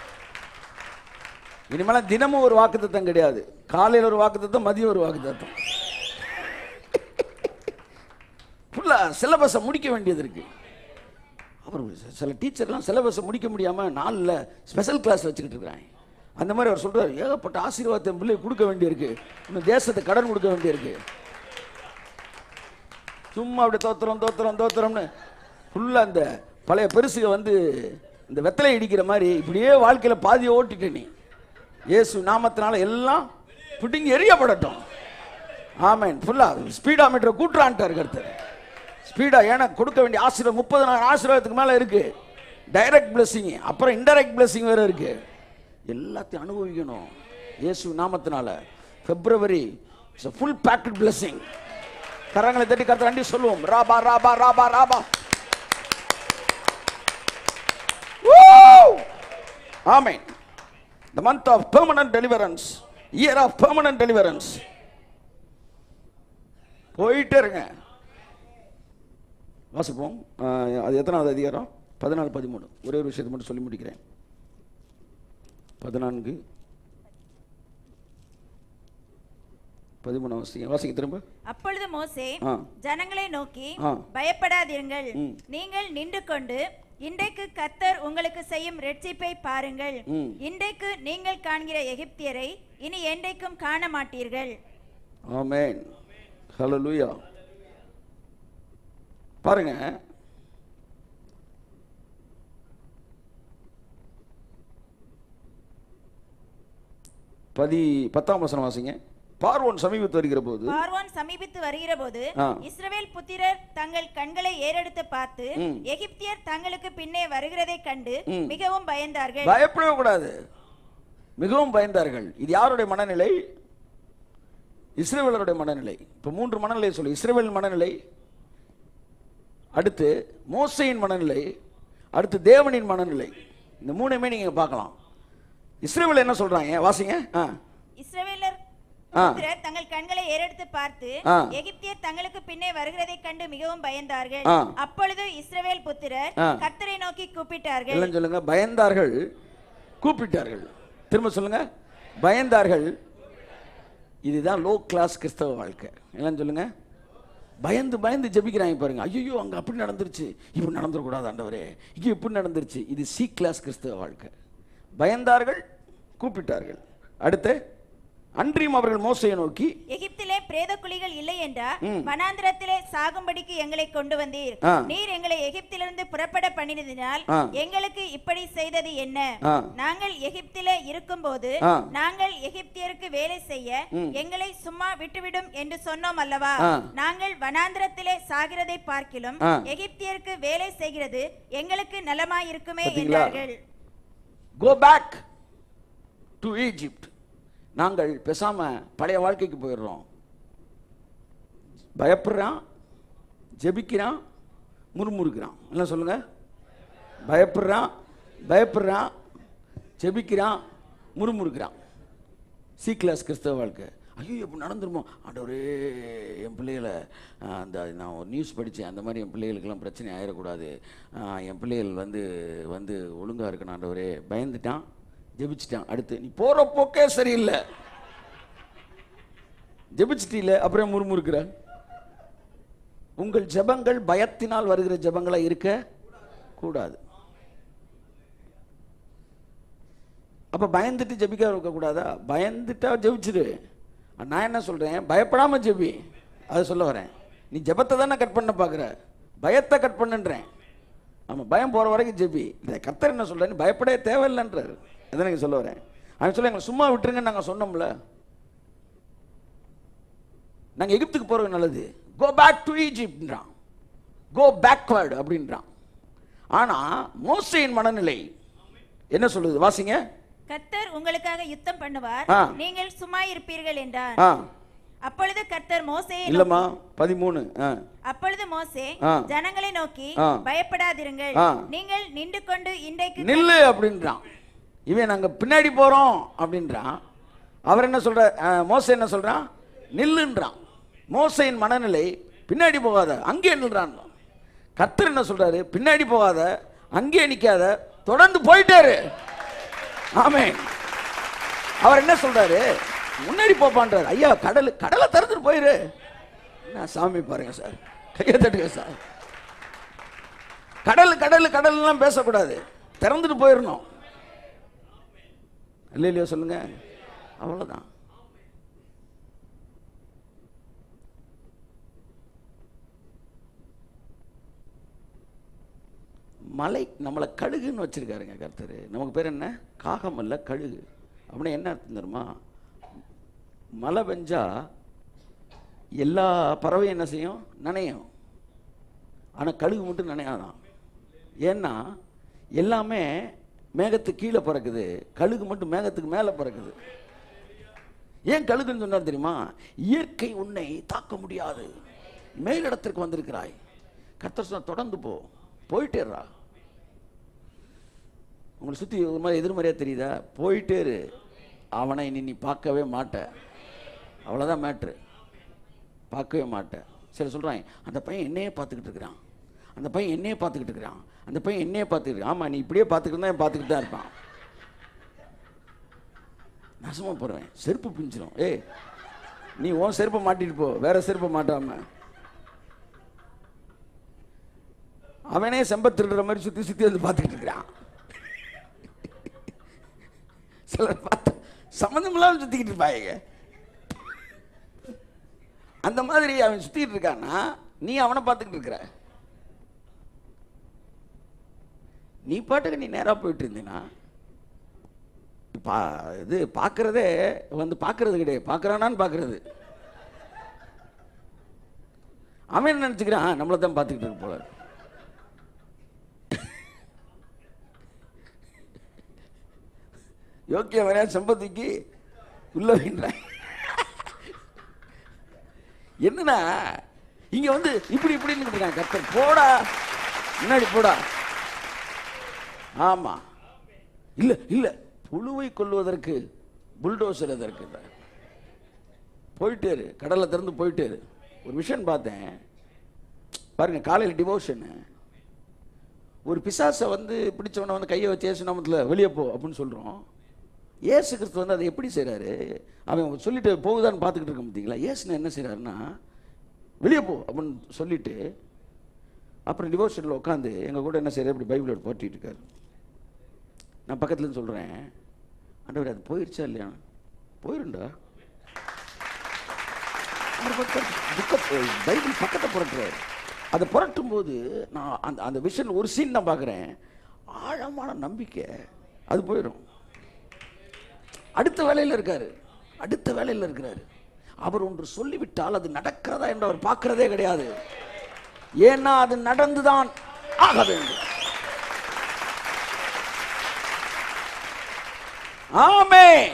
இனிமேல் தினமும் ஒரு வாக்குத்தத்தம் கிடையாது. காலையில் ஒரு வாக்குத்தத்தம், மதியம் ஒரு வாக்குத்தத்தம். ஃபுல்லாக சிலபஸை முடிக்க வேண்டியது இருக்கு. அப்புறம் சில டீச்சர்லாம் சிலபஸை முடிக்க முடியாமல் நாளில் ஸ்பெஷல் கிளாஸ் வச்சுக்கிட்டு இருக்கிறாங்க. அந்த மாதிரி அவர் சொல்கிறார், ஏகப்பட்ட ஆசீர்வாதத்தை பிள்ளை கொடுக்க வேண்டியிருக்கு, இன்னும் தேசத்தை கடன் கொடுக்க வேண்டியிருக்கு. சும்மா அப்படி தோத்திரம் தோத்திரம் தோத்திரம்னு ஃபுல்லாக அந்த பழைய பெருசுக வந்து இந்த வெத்தலை இடிக்கிற மாதிரி இப்படியே வாழ்க்கையில் பாதியை ஓட்டிட்டு நீ இயேசு நாமத்தினால எல்லாம் பிடிங்கி எரியப்படட்டும். ஆமேன். ஃபுல்லாக ஸ்பீடாமீட்டரை கூட்டுறான்ட்டார் கர்த்தர். ஸ்பீடா, ஏன்னா கொடுக்க வேண்டிய ஆசீர்வாதம் முப்பது நாள் ஆசீர்வாதத்துக்கு மேலே இருக்கு. டைரக்ட் பிளஸிங், அப்புறம் இன்டைரக்ட் பிளஸிங் வேற இருக்கு. எல்லாத்தையும் அனுபவிக்கணும் இயேசு நாமத்தினால. February full packed blessing. கரங்களை தட்டி கர்த்தர் நன்றி சொல்லுவோம். ராபா ராபா ராபா ராபா. ஆமென். the month of permanent deliverance, year of permanent deliverance. போயிட்டே இருங்க. வாசிப்போம். அது எத்தனாவது அதிகாரம்? பதினாலு பதிமூணு. ஒரே ஒரு விஷயத்தை மட்டும் சொல்லி முடிக்கிறேன். பதினான்கு பதிமூணு வாசிங்க. வாசிங்க திரும்ப. அப்பொழுது மோசே ஜனங்களை நோக்கி, பயப்படாதீர்கள், நீங்கள் நின்று கொண்டு இன்றைக்கு கர்த்தர் உங்களுக்கு செய்யும் இரட்சிப்பை பாருங்கள். இன்றைக்கு நீங்கள் காண்கிற எகிப்தியரை இனி என்றைக்கும் காண மாட்டீர்கள். ஆமென். ஹல்லேலூயா. பாருங்க, பதி பத்தாம் வசனம் வாசிங்க. பார்வோன் சமீபத்து வருகிற போது பார்வோன் சமீபத்து வருகிற போது இஸ்ரவேல் புத்திரர் தங்கள் கண்களை ஏறெடுத்து பார்த்து எகிப்தியர் தங்களுக்கு பின்னே வருகிறதை கண்டு மிகவும் பயந்தார்கள். பயப்படவே கூடாது, மிகவும் பயந்தார்கள். இது யாருடைய மனநிலை? இஸ்ரவேலருடைய மனநிலை. இப்ப மூன்று மனநிலை சொல்லு. இஸ்ரவேல் மனநிலை, அடுத்து மோசேயின் மனநிலை, அடுத்து தேவனின் மனநிலை. இந்த மூணுமே நீங்க பார்க்கலாம். இஸ்ரவேல் என்ன சொல்றாங்க? வாசிங்க. இஸ்ரவேலர் தங்கள் கண்களை ஏறெடுத்து பார்த்து எகிப்தியர் தங்களுக்கு பின்னே வருகிறதை கண்டு மிகவும் பயந்தார்கள். அப்பொழுது இஸ்ரவேல் புத்திரர் கர்த்தரை நோக்கி கூப்பிட்டார்கள். எல்லாம் சொல்லுங்க. பயந்தார்கள், கூப்பிட்டார்கள். திரும்ப சொல்லுங்க. பயந்தார்கள். இதுதான் லோ கிளாஸ் கிறிஸ்தவ வாழ்க்கை. எல்லாம் சொல்லுங்க. பயந்து பயந்து ஜெபிக்கிறாங்க பாருங்க. ஐயோ அங்க அப்படி நடந்துருச்சு, இப்படி நடந்துடக்கூடாது ஆண்டவரே, இங்க இப்படி நடந்துருச்சு. இது சி கிளாஸ் கிறிஸ்தவ வாழ்க்கை. பயந்தார்கள், கூப்பிட்டார்கள். அடுத்து அன்றியும் அவர்கள் மோசேயை நோக்கி, எகிப்திலே பிரேத குழிகள் இல்லை என்றா வனாந்திரத்திலே சாகும்படிக்கு எங்களை கொண்டு வந்தீர். நீர் எங்களை எகிப்திலிருந்து புறப்பட பண்ணினதினால் எங்களுக்கு இப்படி செய்தது என்ன? நாங்கள் எகிப்திலே இருக்கும்போது நாங்கள் எகிப்தியருக்கு வேலை செய்ய எங்களை சும்மா விட்டுவிடும் என்று சொன்னோம் அல்லவா? நாங்கள் வனாந்திரத்திலே சாகிறதை பார்க்கிலும் எகிப்தியருக்கு வேலை செய்கிறது எங்களுக்கு நலமாயிருக்குமே என்றார்கள். Go back to Egypt. நாங்கள் பேசாம பழைய வாழ்க்கைக்கு போயிடுறோம். பயப்படுறான், ஜெபிக்கிறான், முறுமுறுக்கிறான். என்ன சொல்லுங்க? பயப்படுறான், பயப்படுறான், ஜெபிக்கிறான், முறுமுறுக்கிறான். சி கிளாஸ் கிறிஸ்தவ வாழ்க்கை. ஐயோ எப்படி நடந்துருமோ ஆண்டவரே, என் பிள்ளைகளை அந்த நான் ஒரு நியூஸ் படித்தேன், அந்த மாதிரி என் பிள்ளைகளுக்கெல்லாம் பிரச்சனை ஆயிடக்கூடாது, என் பிள்ளைகள் வந்து வந்து ஒழுங்காக இருக்கணும் ஆண்டவரே. பயந்துட்டான், ஜெபிச்சிட்டான். அடுத்து நீ போற போக்கே சரியில்லை, ஜெபிச்சிட்டீல, அப்புறம் முறுமுறுக்கிற. உங்கள் ஜெபங்கள் பயத்தினால் வருகிற ஜெபங்களா இருக்க கூடாது. அப்ப பயந்துட்டு ஜெபிக்க இருக்க கூடாதா? பயந்துட்டா ஜெபிச்சிரு. நான் என்ன சொல்றேன்? பயப்படாம ஜெபி. அதை சொல்ல வரேன். நீ ஜெபத்தை தானே கட் பண்ண பாக்குற, பயத்தை கட் பண்ணுன்றேன். ஆமா, பயம் போற வரைக்கும் ஜெபி. இந்த கர்த்தர் என்ன சொல்ற? நீ பயப்படவே தேவையில்லைன்றாரு. அதான் நீங்க சொல்ல வரேன். அவன் சொல்ல எங்களை சும்மா விட்டுருங்கன்னு நாங்க சொன்னோம்ல. நாங்க எகிப்துக்கு போறது நல்லது. கோ பேக் டு ஈஜிப்ட்ன்றான், கோ பேக்வர்ட் அப்படின்றான். ஆனா மோசேயின் மனநிலை என்ன சொல்லுது? வாசிங்க. கர்த்தர் உங்களுக்காக யுத்தம் பண்ணுவார், நீங்கள் சும்மா இருப்பீர்கள் என்றார். அப்பொழுது கர்த்தர் மோசேயை இல்லம்மா பதிமூணு. அப்பொழுது மோசே ஜனங்களை நோக்கி, பயப்படாதிருங்கள், நீங்கள் நின்று கொண்டு இன்றைக்கு நில்லு அப்படின்றான். இவன் நாங்க பின்னாடி போறோம் அப்படின்றான். அவர் என்ன சொல்ற? மோசே என்ன சொல்றான்? நில்லுன்றான். மோசேயின் மனநிலை பின்னாடி போகாத, அங்கே நில்றான். கர்த்தர் என்ன சொல்றாரு? பின்னாடி போகாத, அங்கே நிக்காத, தொடர்ந்து போயிட்டாரு. ஆமென். அவர் என்ன சொல்றாரு? முன்னாடி போப்பான்றாரு. ஐயா கடல் கடலை திறந்துட்டு போயிரு. நான் சாமி பாருங்க சார், கையை தட்டுங்க சார். கடல் கடல் கடல் எல்லாம் பேசக்கூடாது, திறந்துட்டு போயிடணும். இல்லையா சொல்லுங்க? அவ்வளவுதான். மலை நம்மளை கழுகுன்னு வச்சிருக்காருங்க கர்த்தர். நமக்கு பேர் என்ன? காகம் அல்ல, கழுகு. அப்படின்னா என்ன அர்த்தம் தெரியுமா? மழை பெஞ்சா எல்லா பறவையும் என்ன செய்யும்? நனையும். ஆனால் கழுகு மட்டும் நனையாதான். ஏன்னா எல்லாமே மேகத்துக்கு கீழே பறக்குது, கழுகு மட்டும் மேகத்துக்கு மேலே பறக்குது. ஏன் கழுகுன்னு சொன்னார் தெரியுமா? இயற்கை உன்னை தாக்க முடியாது, மேலிடத்திற்கு வந்திருக்கிறாய். கர்த்தர் சொன்ன தொடர்ந்து போ, போயிட்டேறா. உங்களை சுற்றி ஒரு மாதிரி எதிர்மறையாக தெரியுதா? போயிட்டே இரு, அவனை இனி நீ பார்க்கவே மாட்ட. அவ்வளோதான் மேட்ரு, பார்க்கவே மாட்டேன். சில சொல்கிறாங்க, அந்த பையன் என்னையே பார்த்துக்கிட்டு இருக்கிறான், அந்த பையன் என்னையே பார்த்துக்கிட்டு இருக்கிறான், அந்த பையன் என்னையே பார்த்துக்கிட்டு. ஆமாம், நீ இப்படியே பார்த்துக்கிட்டு தான் பார்த்துக்கிட்டு தான் இருப்பான். நசமாக போடுவேன், செருப்பு பிஞ்சிடும். ஏய், நீ உன் செருப்பை மாட்டிட்டு போ, வேற செருப்பை மாட்டாம. அவனே செம்ப திருடுற மாதிரி சுற்றி சுற்றி வந்து பார்த்துக்கிட்டு இருக்கிறான். சிலர் பார்த்து சம்மந்தம் இல்லாமல் சுற்றிக்கிட்டு இருப்பாங்க. அந்த மாதிரி அவன் சுற்றிக்கிட்டு இருக்கான்னா நீ அவனை பார்த்துக்கிட்டு இருக்கிற. நீ பாட்டுக்கு நீ நேராக போயிட்டு இருந்தீன்னா பா இது பார்க்கறதே வந்து பார்க்கறது கிடையாது, பார்க்கறானான்னு பார்க்கறது. அவன் என்ன நினச்சிக்கிறான், நம்மளை தான் பார்த்துக்கிட்டு இருக்கு போல. யோக்கிய வரையா சம்பத்திக்கு உள்ள வைக்கிறான். என்னன்னா இங்க வந்து இப்படி இப்படின்னு இருக்காங்க. கர்த்தர் போடா, முன்னாடி போடா. ஆமா, இல்ல இல்ல புழுவை கொல்வதற்கு புல்டோசர் எதற்கு? போயிட்டே இரு, கடலை திறந்து போயிட்டே இரு. ஒரு விஷயம் பார்த்தேன் பாருங்க, காலையில் டிவோஷன். ஒரு பிசாசை வந்து பிடிச்சவனை வந்து கையை வச்சு ஏசு நாமத்தில் வெளியே போ அப்படின்னு சொல்கிறோம். ஏசு கிறிஸ்து வந்து அதை எப்படி செய்கிறாரு? அவன் சொல்லிட்டு போகுதான்னு பார்த்துக்கிட்டு இருக்க பார்த்தீங்களா? ஏசுன்னு என்ன செய்கிறாருன்னா, வெளியே போ அப்படின்னு சொல்லிட்டு அப்புறம் டிவோஷனில் உட்காந்து எங்கள் கூட என்ன செய்கிறார், இப்படி பைபிளோட போட்டிட்டு இருக்காரு. நான் பக்கத்துலேருந்து சொல்கிறேன், ஆண்டவர் அது போயிடுச்சா இல்லையா? போயிருண்டா. பைபிள் பக்கத்தை புரட்டுறாரு. அதை புரட்டும் போது நான் அந்த அந்த விஷயம் ஒரு சீன் தான் பார்க்குறேன். ஆழமான நம்பிக்கை அது போயிடும். அடுத்த வேலையில் இருக்காரு, அடுத்த வேலையில் இருக்கிறாரு. அவர் ஒன்று சொல்லிவிட்டால் அது நடக்கிறதா என்று அவர் பார்க்கிறதே கிடையாது. ஏன்னா அது நடந்துதான் ஆக வேண்டும். ஆமென்.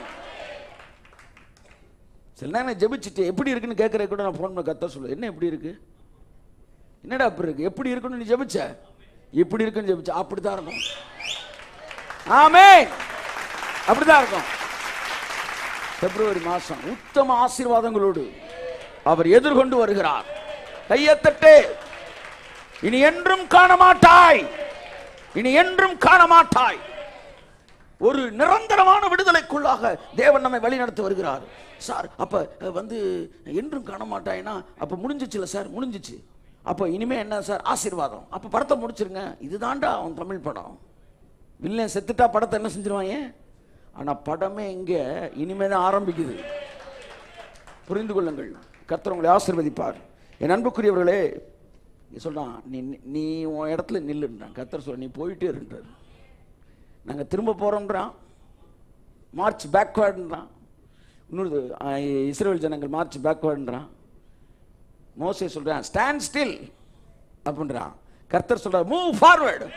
சில நேரம் ஜெபிச்சுட்டு எப்படி இருக்குன்னு கேட்கற கூட நான் போன் பண்ண கத்த சொல்லுவேன், என்ன எப்படி இருக்கு, என்னடா அப்படி இருக்கு, எப்படி இருக்குன்னு நீ ஜெபிச்ச, எப்படி இருக்குன்னு ஜெபிச்ச, அப்படிதான் இருக்கும். ஆமென், அப்படிதான் இருக்கும். பிப்ரவரி மாசம் உத்தம ஆசீர்வாதங்களோடு அவர் எதிர்கொண்டு வருகிறார். கையத்தட்டு. இனி என்றும் காண மாட்டாய், இனி என்றும் காண மாட்டாய். ஒரு நிரந்தரமான விடுதலைக்குள்ளாக தேவன் நம்மை வழி நடத்தி வருகிறார். சார் அப்ப வந்து என்றும் காண மாட்டாய்னா அப்ப முடிஞ்சிச்சுல சார்? முடிஞ்சிச்சு. அப்ப இனிமே என்ன சார்? ஆசீர்வாதம். அப்ப படத்தை முடிச்சிருங்க. இதுதான்டா அவன் தமிழ் படம். வில்லன் செத்துட்டா படத்தை என்ன செஞ்சிருவாங்க? ஆனா படமே இங்க இனிமேதான் ஆரம்பிக்குது. புரிந்து கொள்ளுங்கள். கர்த்தர் உங்களை ஆசீர்வதிப்பார். என் அன்புக்குரியவர்களே, சொல்றான், நீ நீ உன் இடத்துல நில்லுன்றான். கர்த்தர் சொல்ற, நீ போயிட்டே இருன்றார். நாங்க திரும்ப போறோம்ன்றான். மார்ச் பேக்வேர்டுன்றான். இன்னொரு இஸ்ரேல் ஜனங்கள் மார்ச் பேக்வேர்டுன்றான். மோசே சொல்றான் ஸ்டாண்ட் ஸ்டில் அப்படின்றான். கர்த்தர் சொல்றார் மூவ் ஃபார்வர்டு.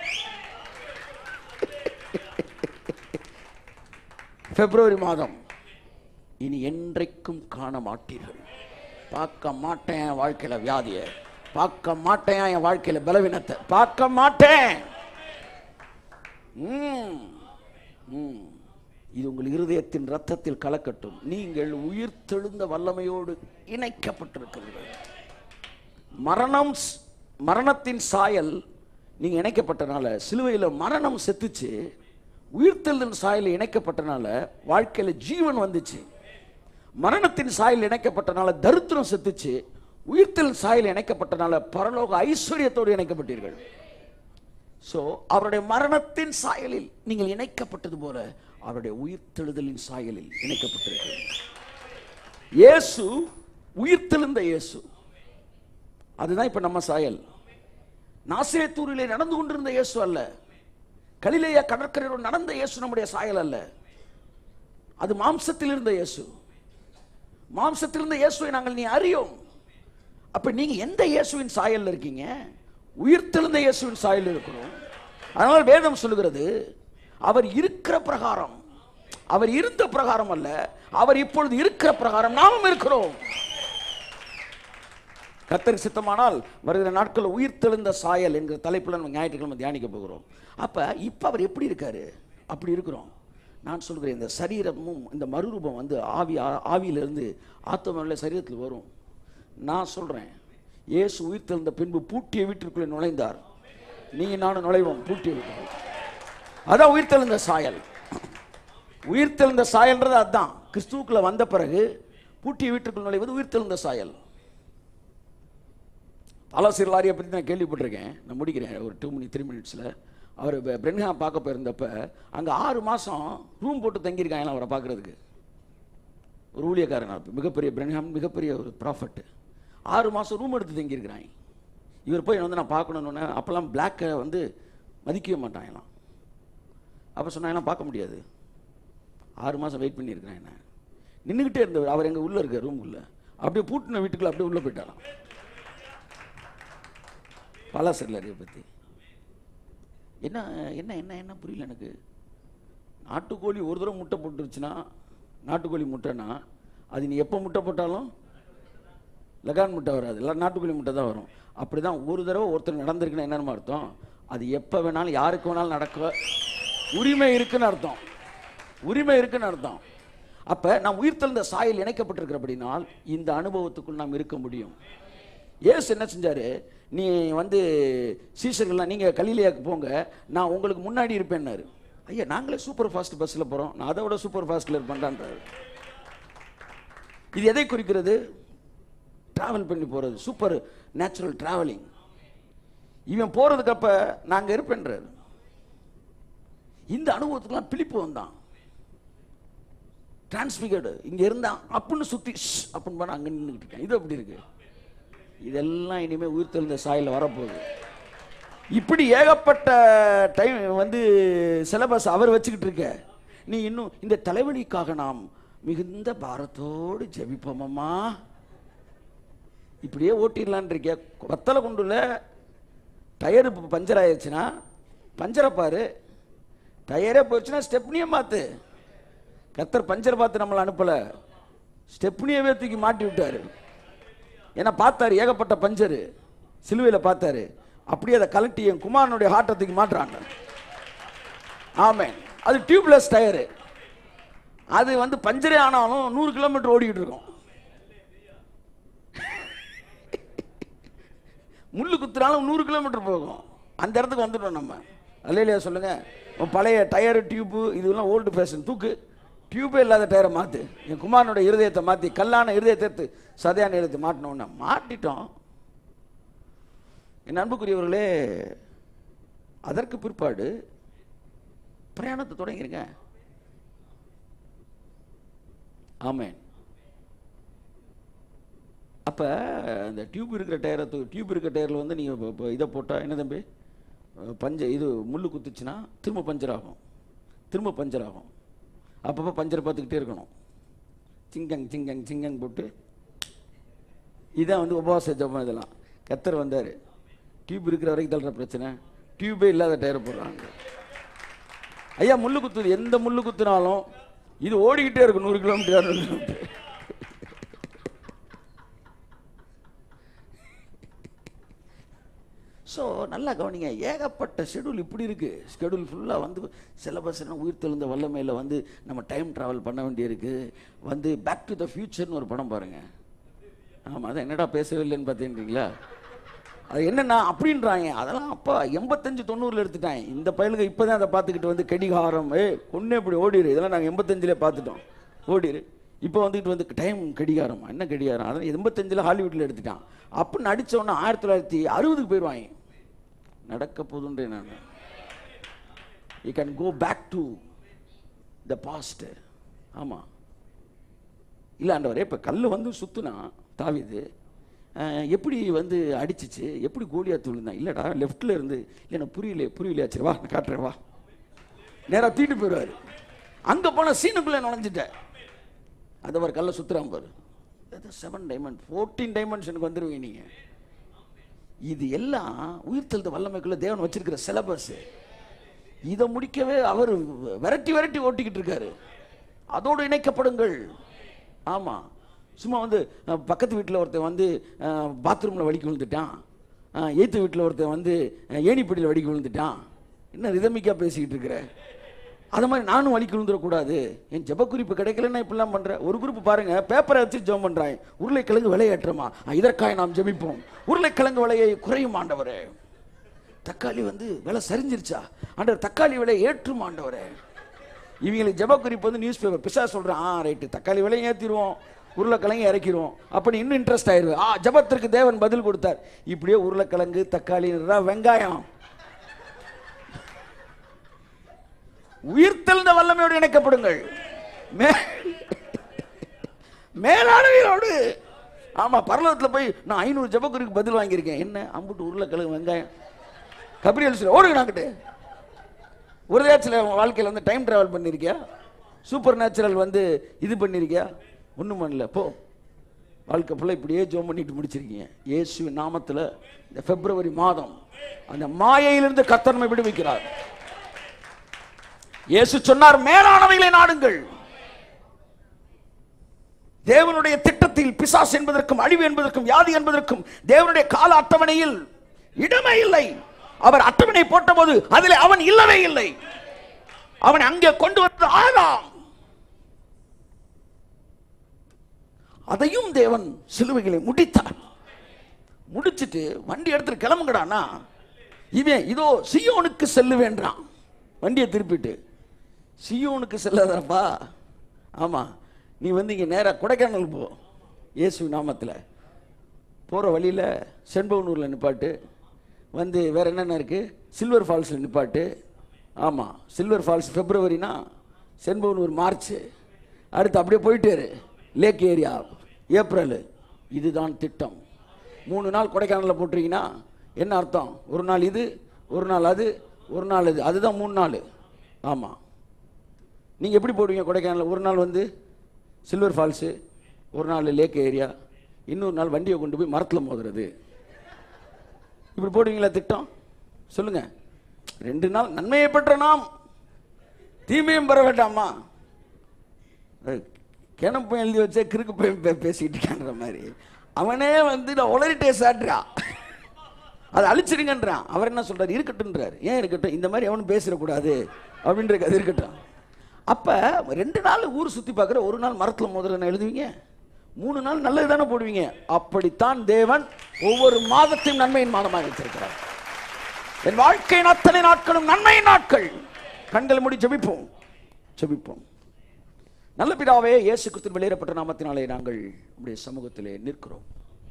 பிப்ரவரி மாதம் இனி என்றைக்கும் காண மாட்டீர்கள். பார்க்க மாட்டேன் என் வாழ்க்கையில வியாதியை, பார்க்க மாட்டேன் என் வாழ்க்கையில பலவீனத்தை, பார்க்க மாட்டேன். இது உங்கள் இருதயத்தின் ரத்தத்தில் கலக்கட்டும். நீங்கள் உயிர்த்தெழுந்த வல்லமையோடு இணைக்கப்பட்டிருக்கிறீர்கள். மரணம், மரணத்தின் சாயல் நீங்க இணைக்கப்பட்டனால, சிலுவையில் மரணம் செத்துச்சு, உயிர்த்தெழுந்த சாயல் இணைக்கப்பட்டனால வாழ்க்கையில ஜீவன் வந்துச்சு. மரணத்தின் சாயல் இணைக்கப்பட்டனால தரித்திரம் செத்துச்சு, உயிர்த்தெழுந்த சாயல் இணைக்கப்பட்டனால பரலோக ஐஸ்வர்யத்தோடு இணைக்கப்பட்டீர்கள். சோ அவருடைய மரணத்தின் சாயலில் நீங்கள் இணைக்கப்பட்டது போல அவருடைய உயிர்த்தெழுதலின் சாயலில் இணைக்கப்பட்டிருக்கிறது. இயேசு உயிர்த்தெழுந்த இயேசு, அதுதான் இப்ப நம்ம சாயல். நாசரேத்தூரிலே நடந்து கொண்டிருந்த இயேசு அல்ல, கலிலேயா கடற்கரையோடு நடந்த இயேசு நம்முடைய சாயல் அல்ல. அது மாம்சத்தில் இருந்த இயேசு. மாம்சத்தில் இருந்த இயேசுவை நாங்கள் நீ அறியோம். அப்ப நீங்க எந்த இயேசுவின் சாயல்ல இருக்கீங்க? உயிர்த்தெழுந்த இயேசுவின் சாயல் இருக்கிறோம். அதனால் வேதம் சொல்லுகிறது, அவர் இருக்கிற பிரகாரம், அவர் இருந்த பிரகாரம் அல்ல, அவர் இப்பொழுது இருக்கிற பிரகாரம் நாமும் இருக்கிறோம். கர்த்தருக்கு சித்தமானால் வருகிற நாட்கள் உயிர்த்தெழுந்த சாயல் என்கிற தலைப்புல நம்ம ஞாயிற்றுக்கிழமை தியானிக்க போகிறோம். அப்ப இப்ப அவர் எப்படி இருக்காரு? அப்படி இருக்கிறோம். நான் சொல்கிறேன், இந்த சரீரமும் இந்த மறுரூபம் வந்து ஆவி ஆவியிலிருந்து ஆத்மாவில் சரீரத்தில் வரும். நான் சொல்கிறேன், இயேசு உயிர்த்தெழுந்த பின்பு பூட்டிய வீட்டிற்குள்ளே நுழைந்தார். நீங்கள் நானும் நுழைவோம் பூட்டிய வீட்டுக்குள். அதான் உயிர்த்தெழுந்த சாயல். உயிர்த்தெழுந்த சாயல்ன்றது அதுதான். கிறிஸ்துவுக்குள்ள வந்த பிறகு பூட்டிய வீட்டுக்குள் நுழைவது உயிர்த்தெழுந்த சாயல். அலாசிர் லாரியை பற்றி நான் கேள்விப்பட்டிருக்கேன். நான் முடிக்கிறேன் ஒரு டூ மினிட் த்ரீ மினிட்ஸில். அவர் பிரென்ஹாம் பார்க்க போயிருந்தப்ப அங்கே ஆறு மாதம் ரூம் போட்டு தங்கியிருக்காங்க அவரை பார்க்குறதுக்கு. ஒரு ஊழியக்காரன், மிகப்பெரிய பிரென்ஹாம், மிகப்பெரிய ஒரு ப்ராஃபட். ஆறு மாதம் ரூம் எடுத்து தங்கியிருக்கிறாங்க. இவர் போய் வந்து நான் பார்க்கணுன்னு, அப்போல்லாம் பிளாக்கை வந்து மதிக்கவே மாட்டாங்களாம். அப்போ சொன்னாங்கலாம் பார்க்க முடியாது. ஆறு மாதம் வெயிட் பண்ணியிருக்கிறேன். என்ன நின்றுக்கிட்டே இருந்தவர். அவர் எங்கள் உள்ளே இருக்க ரூம் உள்ள அப்படியே பூட்டின வீட்டுக்குள்ளே அப்படியே உள்ளே போயிட்டாராம். பலாசர் லாரியை பற்றி என்ன என்ன என்ன என்ன புரியல எனக்கு. நாட்டுக்கோழி ஒரு தடவை முட்டை போட்டுருச்சுன்னா, நாட்டுக்கோழி முட்டைன்னா அது நீ எப்போ முட்டை போட்டாலும் லகான் முட்டை வராது, இல்லை நாட்டுக்கோழி முட்டை தான் வரும். அப்படி தான் ஒரு தடவை ஒருத்தர் நடந்திருக்குன்னா என்னென்னு அர்த்தம், அது எப்போ வேணாலும் யாருக்கு வேணாலும் நடக்க உரிமை இருக்குன்னு அர்த்தம். உரிமை இருக்குன்னு அர்த்தம். அப்போ நாம் உயிர்த்தெழுந்த சாயல் இணைக்கப்பட்டிருக்கிறபடினால் இந்த அனுபவத்துக்குள் நாம் இருக்க முடியும். இயேசு என்ன செஞ்சார், நீ வந்து சீசர்கள்லாம் நீங்கள் கலிலேயாக்கு போங்க, நான் உங்களுக்கு முன்னாடி இருப்பேன்னாரு. ஐயா, நாங்களே சூப்பர் ஃபாஸ்ட் பஸ்ஸில் போகிறோம், நான் அதை விட சூப்பர் ஃபாஸ்ட்டில் இருப்பேன்றாரு. இது எதை குறிக்கிறது? ட்ராவல் பண்ணி போகிறது, சூப்பர் நேச்சுரல் ட்ராவலிங். இவன் போகிறதுக்கு அப்போ நாங்கள் இருப்பேன்றாரு. இந்த அனுபவத்துக்குலாம் பிலிப்பு வந்தான், டிரான்ஸ்பிகர்டு, இங்கே இருந்தான் அப்படின்னு சுற்றி அப்படின்னு பண்ண அங்கே நின்றுக்கிட்டு இருக்கேன். இது அப்படி இருக்கு. இதெல்லாம் இனிமேல் உயிர்த்தெழுந்த சாயலில் வரப்போகுது. இப்படி ஏகப்பட்ட டைம் வந்து சிலபஸ் அவர் வச்சுக்கிட்டு இருக்க. நீ இன்னும் இந்த தலைவலிக்காக நாம் மிகுந்த பாரத்தோடு ஜெபிப்போமம்மா, இப்படியே ஓட்டிடலான் இருக்க. வத்தலை கொண்டுல டயரு பஞ்சர் ஆயிடுச்சுன்னா பஞ்சரை பாரு, டயரே போயிடுச்சுன்னா ஸ்டெப்னியை மாற்று. கத்தர் பஞ்சர் பார்த்து நம்மளை அனுப்பலை, ஸ்டெப்னியவே தூக்கி மாட்டி விட்டார். ஏன்னா பார்த்தாரு ஏகப்பட்ட பஞ்சரு சிலுவையில் பார்த்தாரு. அப்படியே அதை கலட்டி என் குமாரனுடைய ஹார்ட்டை தூக்கி மாட்டுறாங்க. ஆமேன். அது டியூப்லெஸ் டயரு. அது வந்து பஞ்சரே ஆனாலும் நூறு கிலோமீட்டர் ஓடிக்கிட்டு இருக்கும். முள்ளு குத்துனாலும் நூறு கிலோமீட்டர் போகும். அந்த இடத்துக்கு வந்துட்டோம் நம்ம. அல்லையா சொல்லுங்க. பழைய டயரு டியூப்பு இதெல்லாம் ஓல்டு ஃபேஷன். தூக்கு, டியூபே இல்லாத டயரை மாற்று. என் குமாரனுடைய இருதயத்தை மாற்றி கல்லான இருதயத்தை சதையான இருதயத்தை மாட்டினோன்னா மாட்டிட்டோம். என் அன்புக்குரியவர்களே, அதற்கு பிற்பாடு பிரயாணத்தை தொடங்கிருங்க. ஆமேன். அப்போ அந்த டியூப் இருக்கிற டயரை டியூப் இருக்கிற டயரில் வந்து நீங்கள் இதை போட்டால் என்ன தம்பி, பஞ்ச இது முள்ளு குத்துச்சுன்னா திரும்ப பஞ்சர் ஆகும், திரும்ப பஞ்சர் ஆகும். அப்பப்போ பஞ்சரை பார்த்துக்கிட்டே இருக்கணும். சிங்கங் சிங்கங் சிங்கங் போட்டு இதான் வந்து உபவாச ஜபம். இதெல்லாம் கத்தர் வந்தார். டியூப் இருக்கிற வரைக்கும் தள்ளுற பிரச்சனை, டியூபே இல்லாத டயரை போடுறாங்க. ஐயா முள்ளு குத்துது, எந்த முள்ளு குத்துனாலும் இது ஓடிக்கிட்டே இருக்கும் நூறு கிலோமீட்டர் நூறு கிலோமீட்டர். ஸோ நல்லா கவனிங்க. ஏகப்பட்ட ஷெடியூல் இப்படி இருக்குது. ஷெடியூல் ஃபுல்லாக வந்து சிலபஸ் உயிர்த்தெழுந்த வல்லமையில் வந்து நம்ம டைம் ட்ராவல் பண்ண வேண்டியிருக்கு. வந்து பேக் டு த ஃபியூச்சர்னு ஒரு படம் பாருங்கள். ஆமாம், அதான் என்னடா பேசவே இல்லைன்னு பார்த்துக்கிட்டீங்களா? அது என்னென்னா அப்படின்றாங்க. அதெல்லாம் அப்பா எண்பத்தஞ்சு தொண்ணூறில் எடுத்துட்டாங்க. இந்த பயலுக்கு இப்போ தான் அதை பார்த்துக்கிட்டு வந்து கடிகாரம் ஏ ஒன்று இப்படி ஓடிடு. இதெல்லாம் நாங்கள் எண்பத்தஞ்சிலே பார்த்துட்டோம். ஓடிடு. இப்போ வந்துக்கிட்டு வந்து டைம் கடிகாரம், என்ன கடிகாரம், அதான் எண்பத்தஞ்சில் ஹாலிவுட்டில் எடுத்துட்டான். அப்படின்னு நடித்தோன்னா ஆயிரத்தி தொள்ளாயிரத்தி அறுபதுக்கு போயிடுவாங்க. நடக்க போதுன்றேன் நான். You can go back to the past. ஆமாம் இல்லை ஆண்டவரே, இப்போ கல் வந்து சுற்றுனா தாவீது எப்படி வந்து அடிச்சிச்சு, எப்படி கோலியாத்து விழுந்தான்? இல்லைடா லெஃப்டில் இருந்து. இல்லை நான் புரியல புரியலையா, சரி வா நான் காட்டுறேன் வா. நேராக தீட்டு போயிடுவார். அங்கே போன சீனுக்குள்ளே நுழைஞ்சிட்டேன். அது ஒரு கல்லை சுற்றுறான் பாரு. செவன் டைமண்ட் ஃபோர்டீன் டைமென்ஷனுக்கு வந்துடுவீங்க நீங்கள். இது எல்லாம் உயிர்த்தெழுந்த வல்லமைக்குள்ள தேவன் வச்சிருக்கிற சிலபஸ். இதை முடிக்கவே அவர் விரட்டி விரட்டி ஓட்டிக்கிட்டு இருக்காரு. அதோடு இணைக்கப்படுங்கள். ஆமாம், சும்மா வந்து பக்கத்து வீட்டில் ஒருத்தன் வந்து பாத்ரூமில் வடிக்க விழுந்துட்டான், எய்த்து வீட்டில் ஒருத்தன் வந்து ஏணிப்படியில் வடிக்க விழுந்துட்டான், என்ன ரிதமிக்காக பேசிக்கிட்டு இருக்கிற? அது மாதிரி நானும் வலிக்கு விழுந்துடக்கூடாது. என் ஜெப குறிப்பு கிடைக்கலன்னா இப்படிலாம் பண்றேன். ஒரு குரூப் பாருங்க, பேப்பரை வச்சு ஜெபம் பண்றாங்க. உருளைக்கிழங்கு விலையேற்றமா, இதற்காக நாம் ஜெபிப்போம். உருளைக்கிழங்கு விலையை குறையும் ஆண்டவரே. தக்காளி வந்து விலை சரிஞ்சிருச்சா ஆண்டவர், தக்காளி விலை ஏற்றும் ஆண்டவரே. இவங்களுக்கு ஜெப குறிப்பு வந்து நியூஸ் பேப்பர். பிசா சொல்றேன், ஆ ரைட்டு, தக்காளி விலையை ஏற்றிடுவோம், உருளைக்கிழங்கு இறக்கிடுவோம். அப்படி இன்னும் இன்ட்ரெஸ்ட் ஆயிடுவேன். ஆ ஜெபத்திற்கு தேவன் பதில் கொடுத்தார். இப்படியே உருளைக்கிழங்கு, தக்காளி, வெங்காயம் உயிர்த்தெழுந்த வல்லமையோடு இணைக்கப்படுங்கள். மேலானவரோடு. ஆமா, பரலோகத்தில் போய் நான் ஐநூறு ஜெபக்குறிக்கு பதில் வாங்கியிருக்கேன். என்ன அம்புட்டு உருளைக்கிழங்கு வெங்காயம். கபிரியல் ஓடுங்க நாங்கிட்டு. ஒரு நேச்சுரல் வாழ்க்கையில் வந்து டைம் டிராவல் பண்ணிருக்கியா? சூப்பர் நேச்சுரல் வந்து இது பண்ணிருக்கியா? ஒன்றும் பண்ணல. போ, வாழ்க்கை ஃபுல்லாக இப்படியே ஜோம் பண்ணிட்டு முடிச்சிருக்கீங்க. இயேசுவின் நாமத்தில் இந்த பிப்ரவரி மாதம் அந்த மாயையிலிருந்து கர்த்தர் நம்மை விடுவிக்கிறார். இயேசு சொன்னார், மேலானவைகளை நாடுங்கள். தேவனுடைய திட்டத்தில் பிசாசு என்பதற்கும் அழிவு என்பதற்கும் வியாதி என்பதற்கும் தேவனுடைய கால அட்டவணையில் இடமே இல்லை. அவர் அட்டவணை போட்ட போது அதில் அவன் இல்லவே இல்லை. அவன் அங்கே கொண்டு வந்தது ஆதாம். அதையும் தேவன் சிலுவைகளை முடித்தார். முடிச்சிட்டு வண்டி எடுத்துட்டு கிளம்புங்கடானா, இவன் இதோ சியோனுக்கு செல்லுவேன்றான். வண்டியை திருப்பிட்டு, சியோனுக்கு செல்லாதப்பா. ஆமா, நீ வந்து இங்க நேரா கொடைக்கானல் போ. இயேசு நாமத்தில் போற வழியில செண்பகனூர்ல நிப்பாட்டு. வந்து வேற என்னென்ன இருக்கு, சில்வர் ஃபால்ஸ்ல நிப்பாட்டு. ஆமா, சில்வர் ஃபால்ஸ் பிப்ரவரினா செண்பகனூர் மார்ச். அடுத்து அப்படியே போயிட்டு லேக் ஏரியா ஏப்ரல். இதுதான் திட்டம். மூணு நாள் கொடைக்கானலில் போட்டிருக்கீங்கன்னா என்ன அர்த்தம்? ஒரு நாள் இது, ஒரு நாள் அது, ஒரு நாள் இது. அதுதான் மூணு நாள். ஆமாம், நீங்கள் எப்படி போடுவீங்க கொடைக்கானலில்? ஒரு நாள் வந்து சில்வர் ஃபால்ஸு, ஒரு நாள் லேக் ஏரியா, இன்னொரு நாள் வண்டியை கொண்டு போய் மரத்தில் மோதுறது. இப்படி போடுவீங்களா திட்டம்? சொல்லுங்க. ரெண்டு நாள் நன்மையை பெற்ற நாம் தீமையும் பெற வேண்டாமா? கிணப்பு எழுதி வச்சே கிறுக்கு போய் பேசிக்கிட்டு இருக்கான்ற மாதிரி அவனே வந்து நான் உளறிட்டே சாட்டுறா, அதை அழிச்சிருங்கன்றான். அவர் என்ன சொல்றாரு? இருக்கட்டும்ன்றார். ஏன் இருக்கட்டும்? இந்த மாதிரி அவனும் பேசிடக்கூடாது அப்படின்றது. அது இருக்கட்டும். அப்ப ரெண்டு நாள் ஊர் சுத்தி பார்க்குற, ஒரு நாள் மரத்தில் முதல்ல எழுதுவீங்க, மூணு நாள் நல்லது தானே போடுவீங்க. அப்படித்தான் தேவன் ஒவ்வொரு மாதத்தையும் நன்மையின் மாதமாக வைத்திருக்கிறார். என் வாழ்க்கையின் அத்தனை நாட்களும் நன்மையின் நாட்கள். கண்கள் மூடி ஜெபிப்போம், ஜெபிப்போம். நல்ல பிதாவே, இயேசு கிறிஸ்துவின் வெளியேறப்பட்ட நாமத்தினாலே நாங்கள் உம்முடைய சமூகத்திலே நிற்கிறோம்.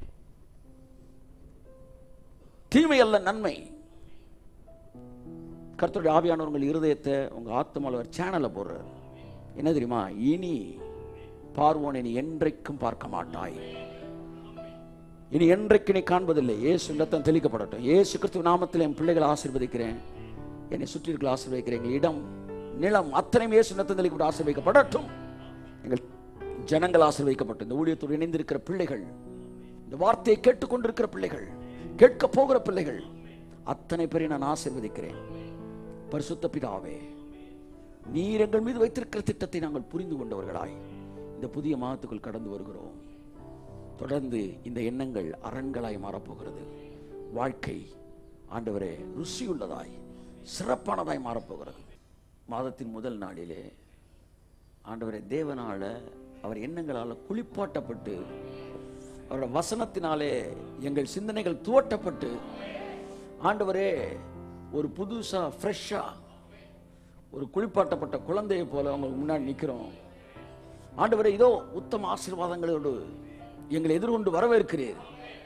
தீமை அல்ல, நன்மை. கர்த்தருடைய ஆவியானவர் உங்கள் இருதயத்தை உங்க ஆத்மாவில் சேனலை போடுறார். என்ன தெரியுமா? இனி பார்வோனை நீ என்றைக்கும் பார்க்க மாட்டாய். இனி என்றைக்கு நீ காண்பதில்லை. இயேசு ரத்தம் தெளிக்கப்படட்டும். இயேசு கிறிஸ்துவ நாமத்தில் என் பிள்ளைகளை ஆசீர்வதிக்கிறேன். என்னை சுற்றி இருக்கிற ஆசீர்வதிக்கிறேன். எங்கள் இடம், நிலம் அத்தனையும் இயேசு ரத்தம் தெளிக்கப்பட்டு ஆசீர்வதிக்கப்படட்டும். எங்கள் ஜனங்கள் ஆசீர்வதிக்கப்பட்டு, இந்த ஊழியத்தோடு இணைந்திருக்கிற பிள்ளைகள், இந்த வார்த்தையை கேட்டுக்கொண்டிருக்கிற பிள்ளைகள், கேட்க போகிற பிள்ளைகள் அத்தனை பேரை நான் ஆசீர்வதிக்கிறேன். பரிசுத்த பிதாவே, நீர் எங்கள் மீது வைத்திருக்கிற திட்டத்தை நாங்கள் புரிந்து கொண்டவர்களாய் இந்த புதிய மாதத்துக்குள் கடந்து வருகிறோம். தொடர்ந்து இந்த எண்ணங்கள் அரண்களாய் மாறப்போகிறது. வாழ்க்கை ஆண்டவரே ருசியுள்ளதாய் சிறப்பானதாய் மாறப்போகிறது. மாதத்தின் முதல் நாளிலே ஆண்டவரே தேவனால, அவர் எண்ணங்களால் குளிப்பாட்டப்பட்டு, அவருடைய வசனத்தினாலே எங்கள் சிந்தனைகள் துவட்டப்பட்டு, ஆண்டவரே ஒரு புதுசா ஃப்ரெஷ்ஷா ஒரு குளிப்பாட்டப்பட்ட குழந்தையை போல உங்களுக்கு முன்னாடி நிற்கிறோம். ஆண்டவரே, இதோ உத்தம ஆசீர்வாதங்களோடு எங்களை எதிர்கொண்டு வரவேற்கிறீர்.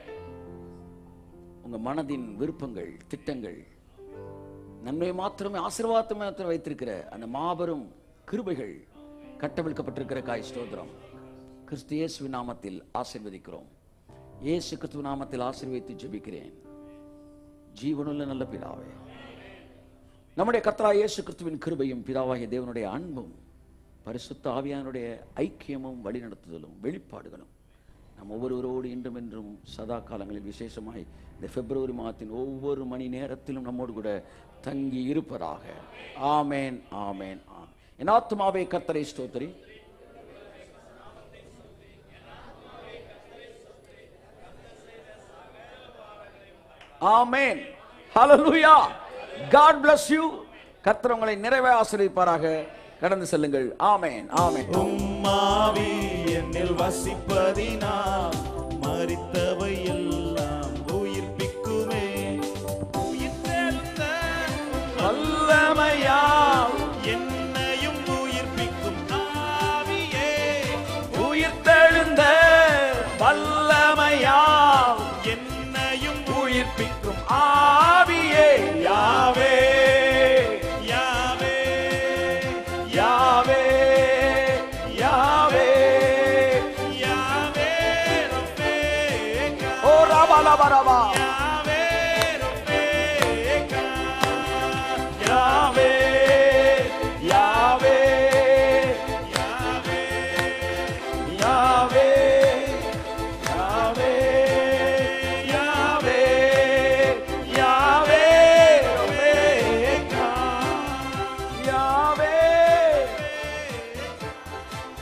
உங்க மனதின் விருப்பங்கள், திட்டங்கள், நன்மை மாத்திரமே, ஆசீர்வாதத்தை மாத்திரம் வைத்திருக்கிற அந்த மாபெரும் கிருபைகள் கட்டவிழ்க்கப்பட்டிருக்கிற காய் ஸ்தோத்திரம். கிறிஸ்து இயேசு நாமத்தில் ஆசீர்வதிக்கிறோம். இயேசு கிறிஸ்து நாமத்தில் ஆசீர்வதித்து ஜெபிக்கிறேன். ஜீவனுள்ள நல்ல பிதாவே, நம்முடைய கர்த்தராகிய இயேசு கிறிஸ்துவின் கிருபையும் பிதாவாகிய தேவனுடைய அன்பும் பரிசுத்த ஆவியானுடைய ஐக்கியமும் வழிநடத்துதலும் வெளிப்பாடுகளும் நம் ஒவ்வொருவரோடு இன்றும் என்றும் சதா காலங்களில், விசேஷமாய் இந்த பிப்ரவரி மாதத்தின் ஒவ்வொரு மணி நேரத்திலும் நம்மோடு கூட தங்கி இருப்பதாக. ஆமேன், ஆமேன், ஆமேன். என் ஆத்துமாவே கர்த்தரை ஸ்தோத்திரி. ஆமேன். ஹல்லேலூயா. God bless you. கர்த்தர் உங்களை நிறைவே ஆசீர்வதிப்பாராக. கடந்து செல்லுங்கள். ஆமென், ஆமென். உம்மாவி என்னில் வசிப்பதினால் மரித்தவை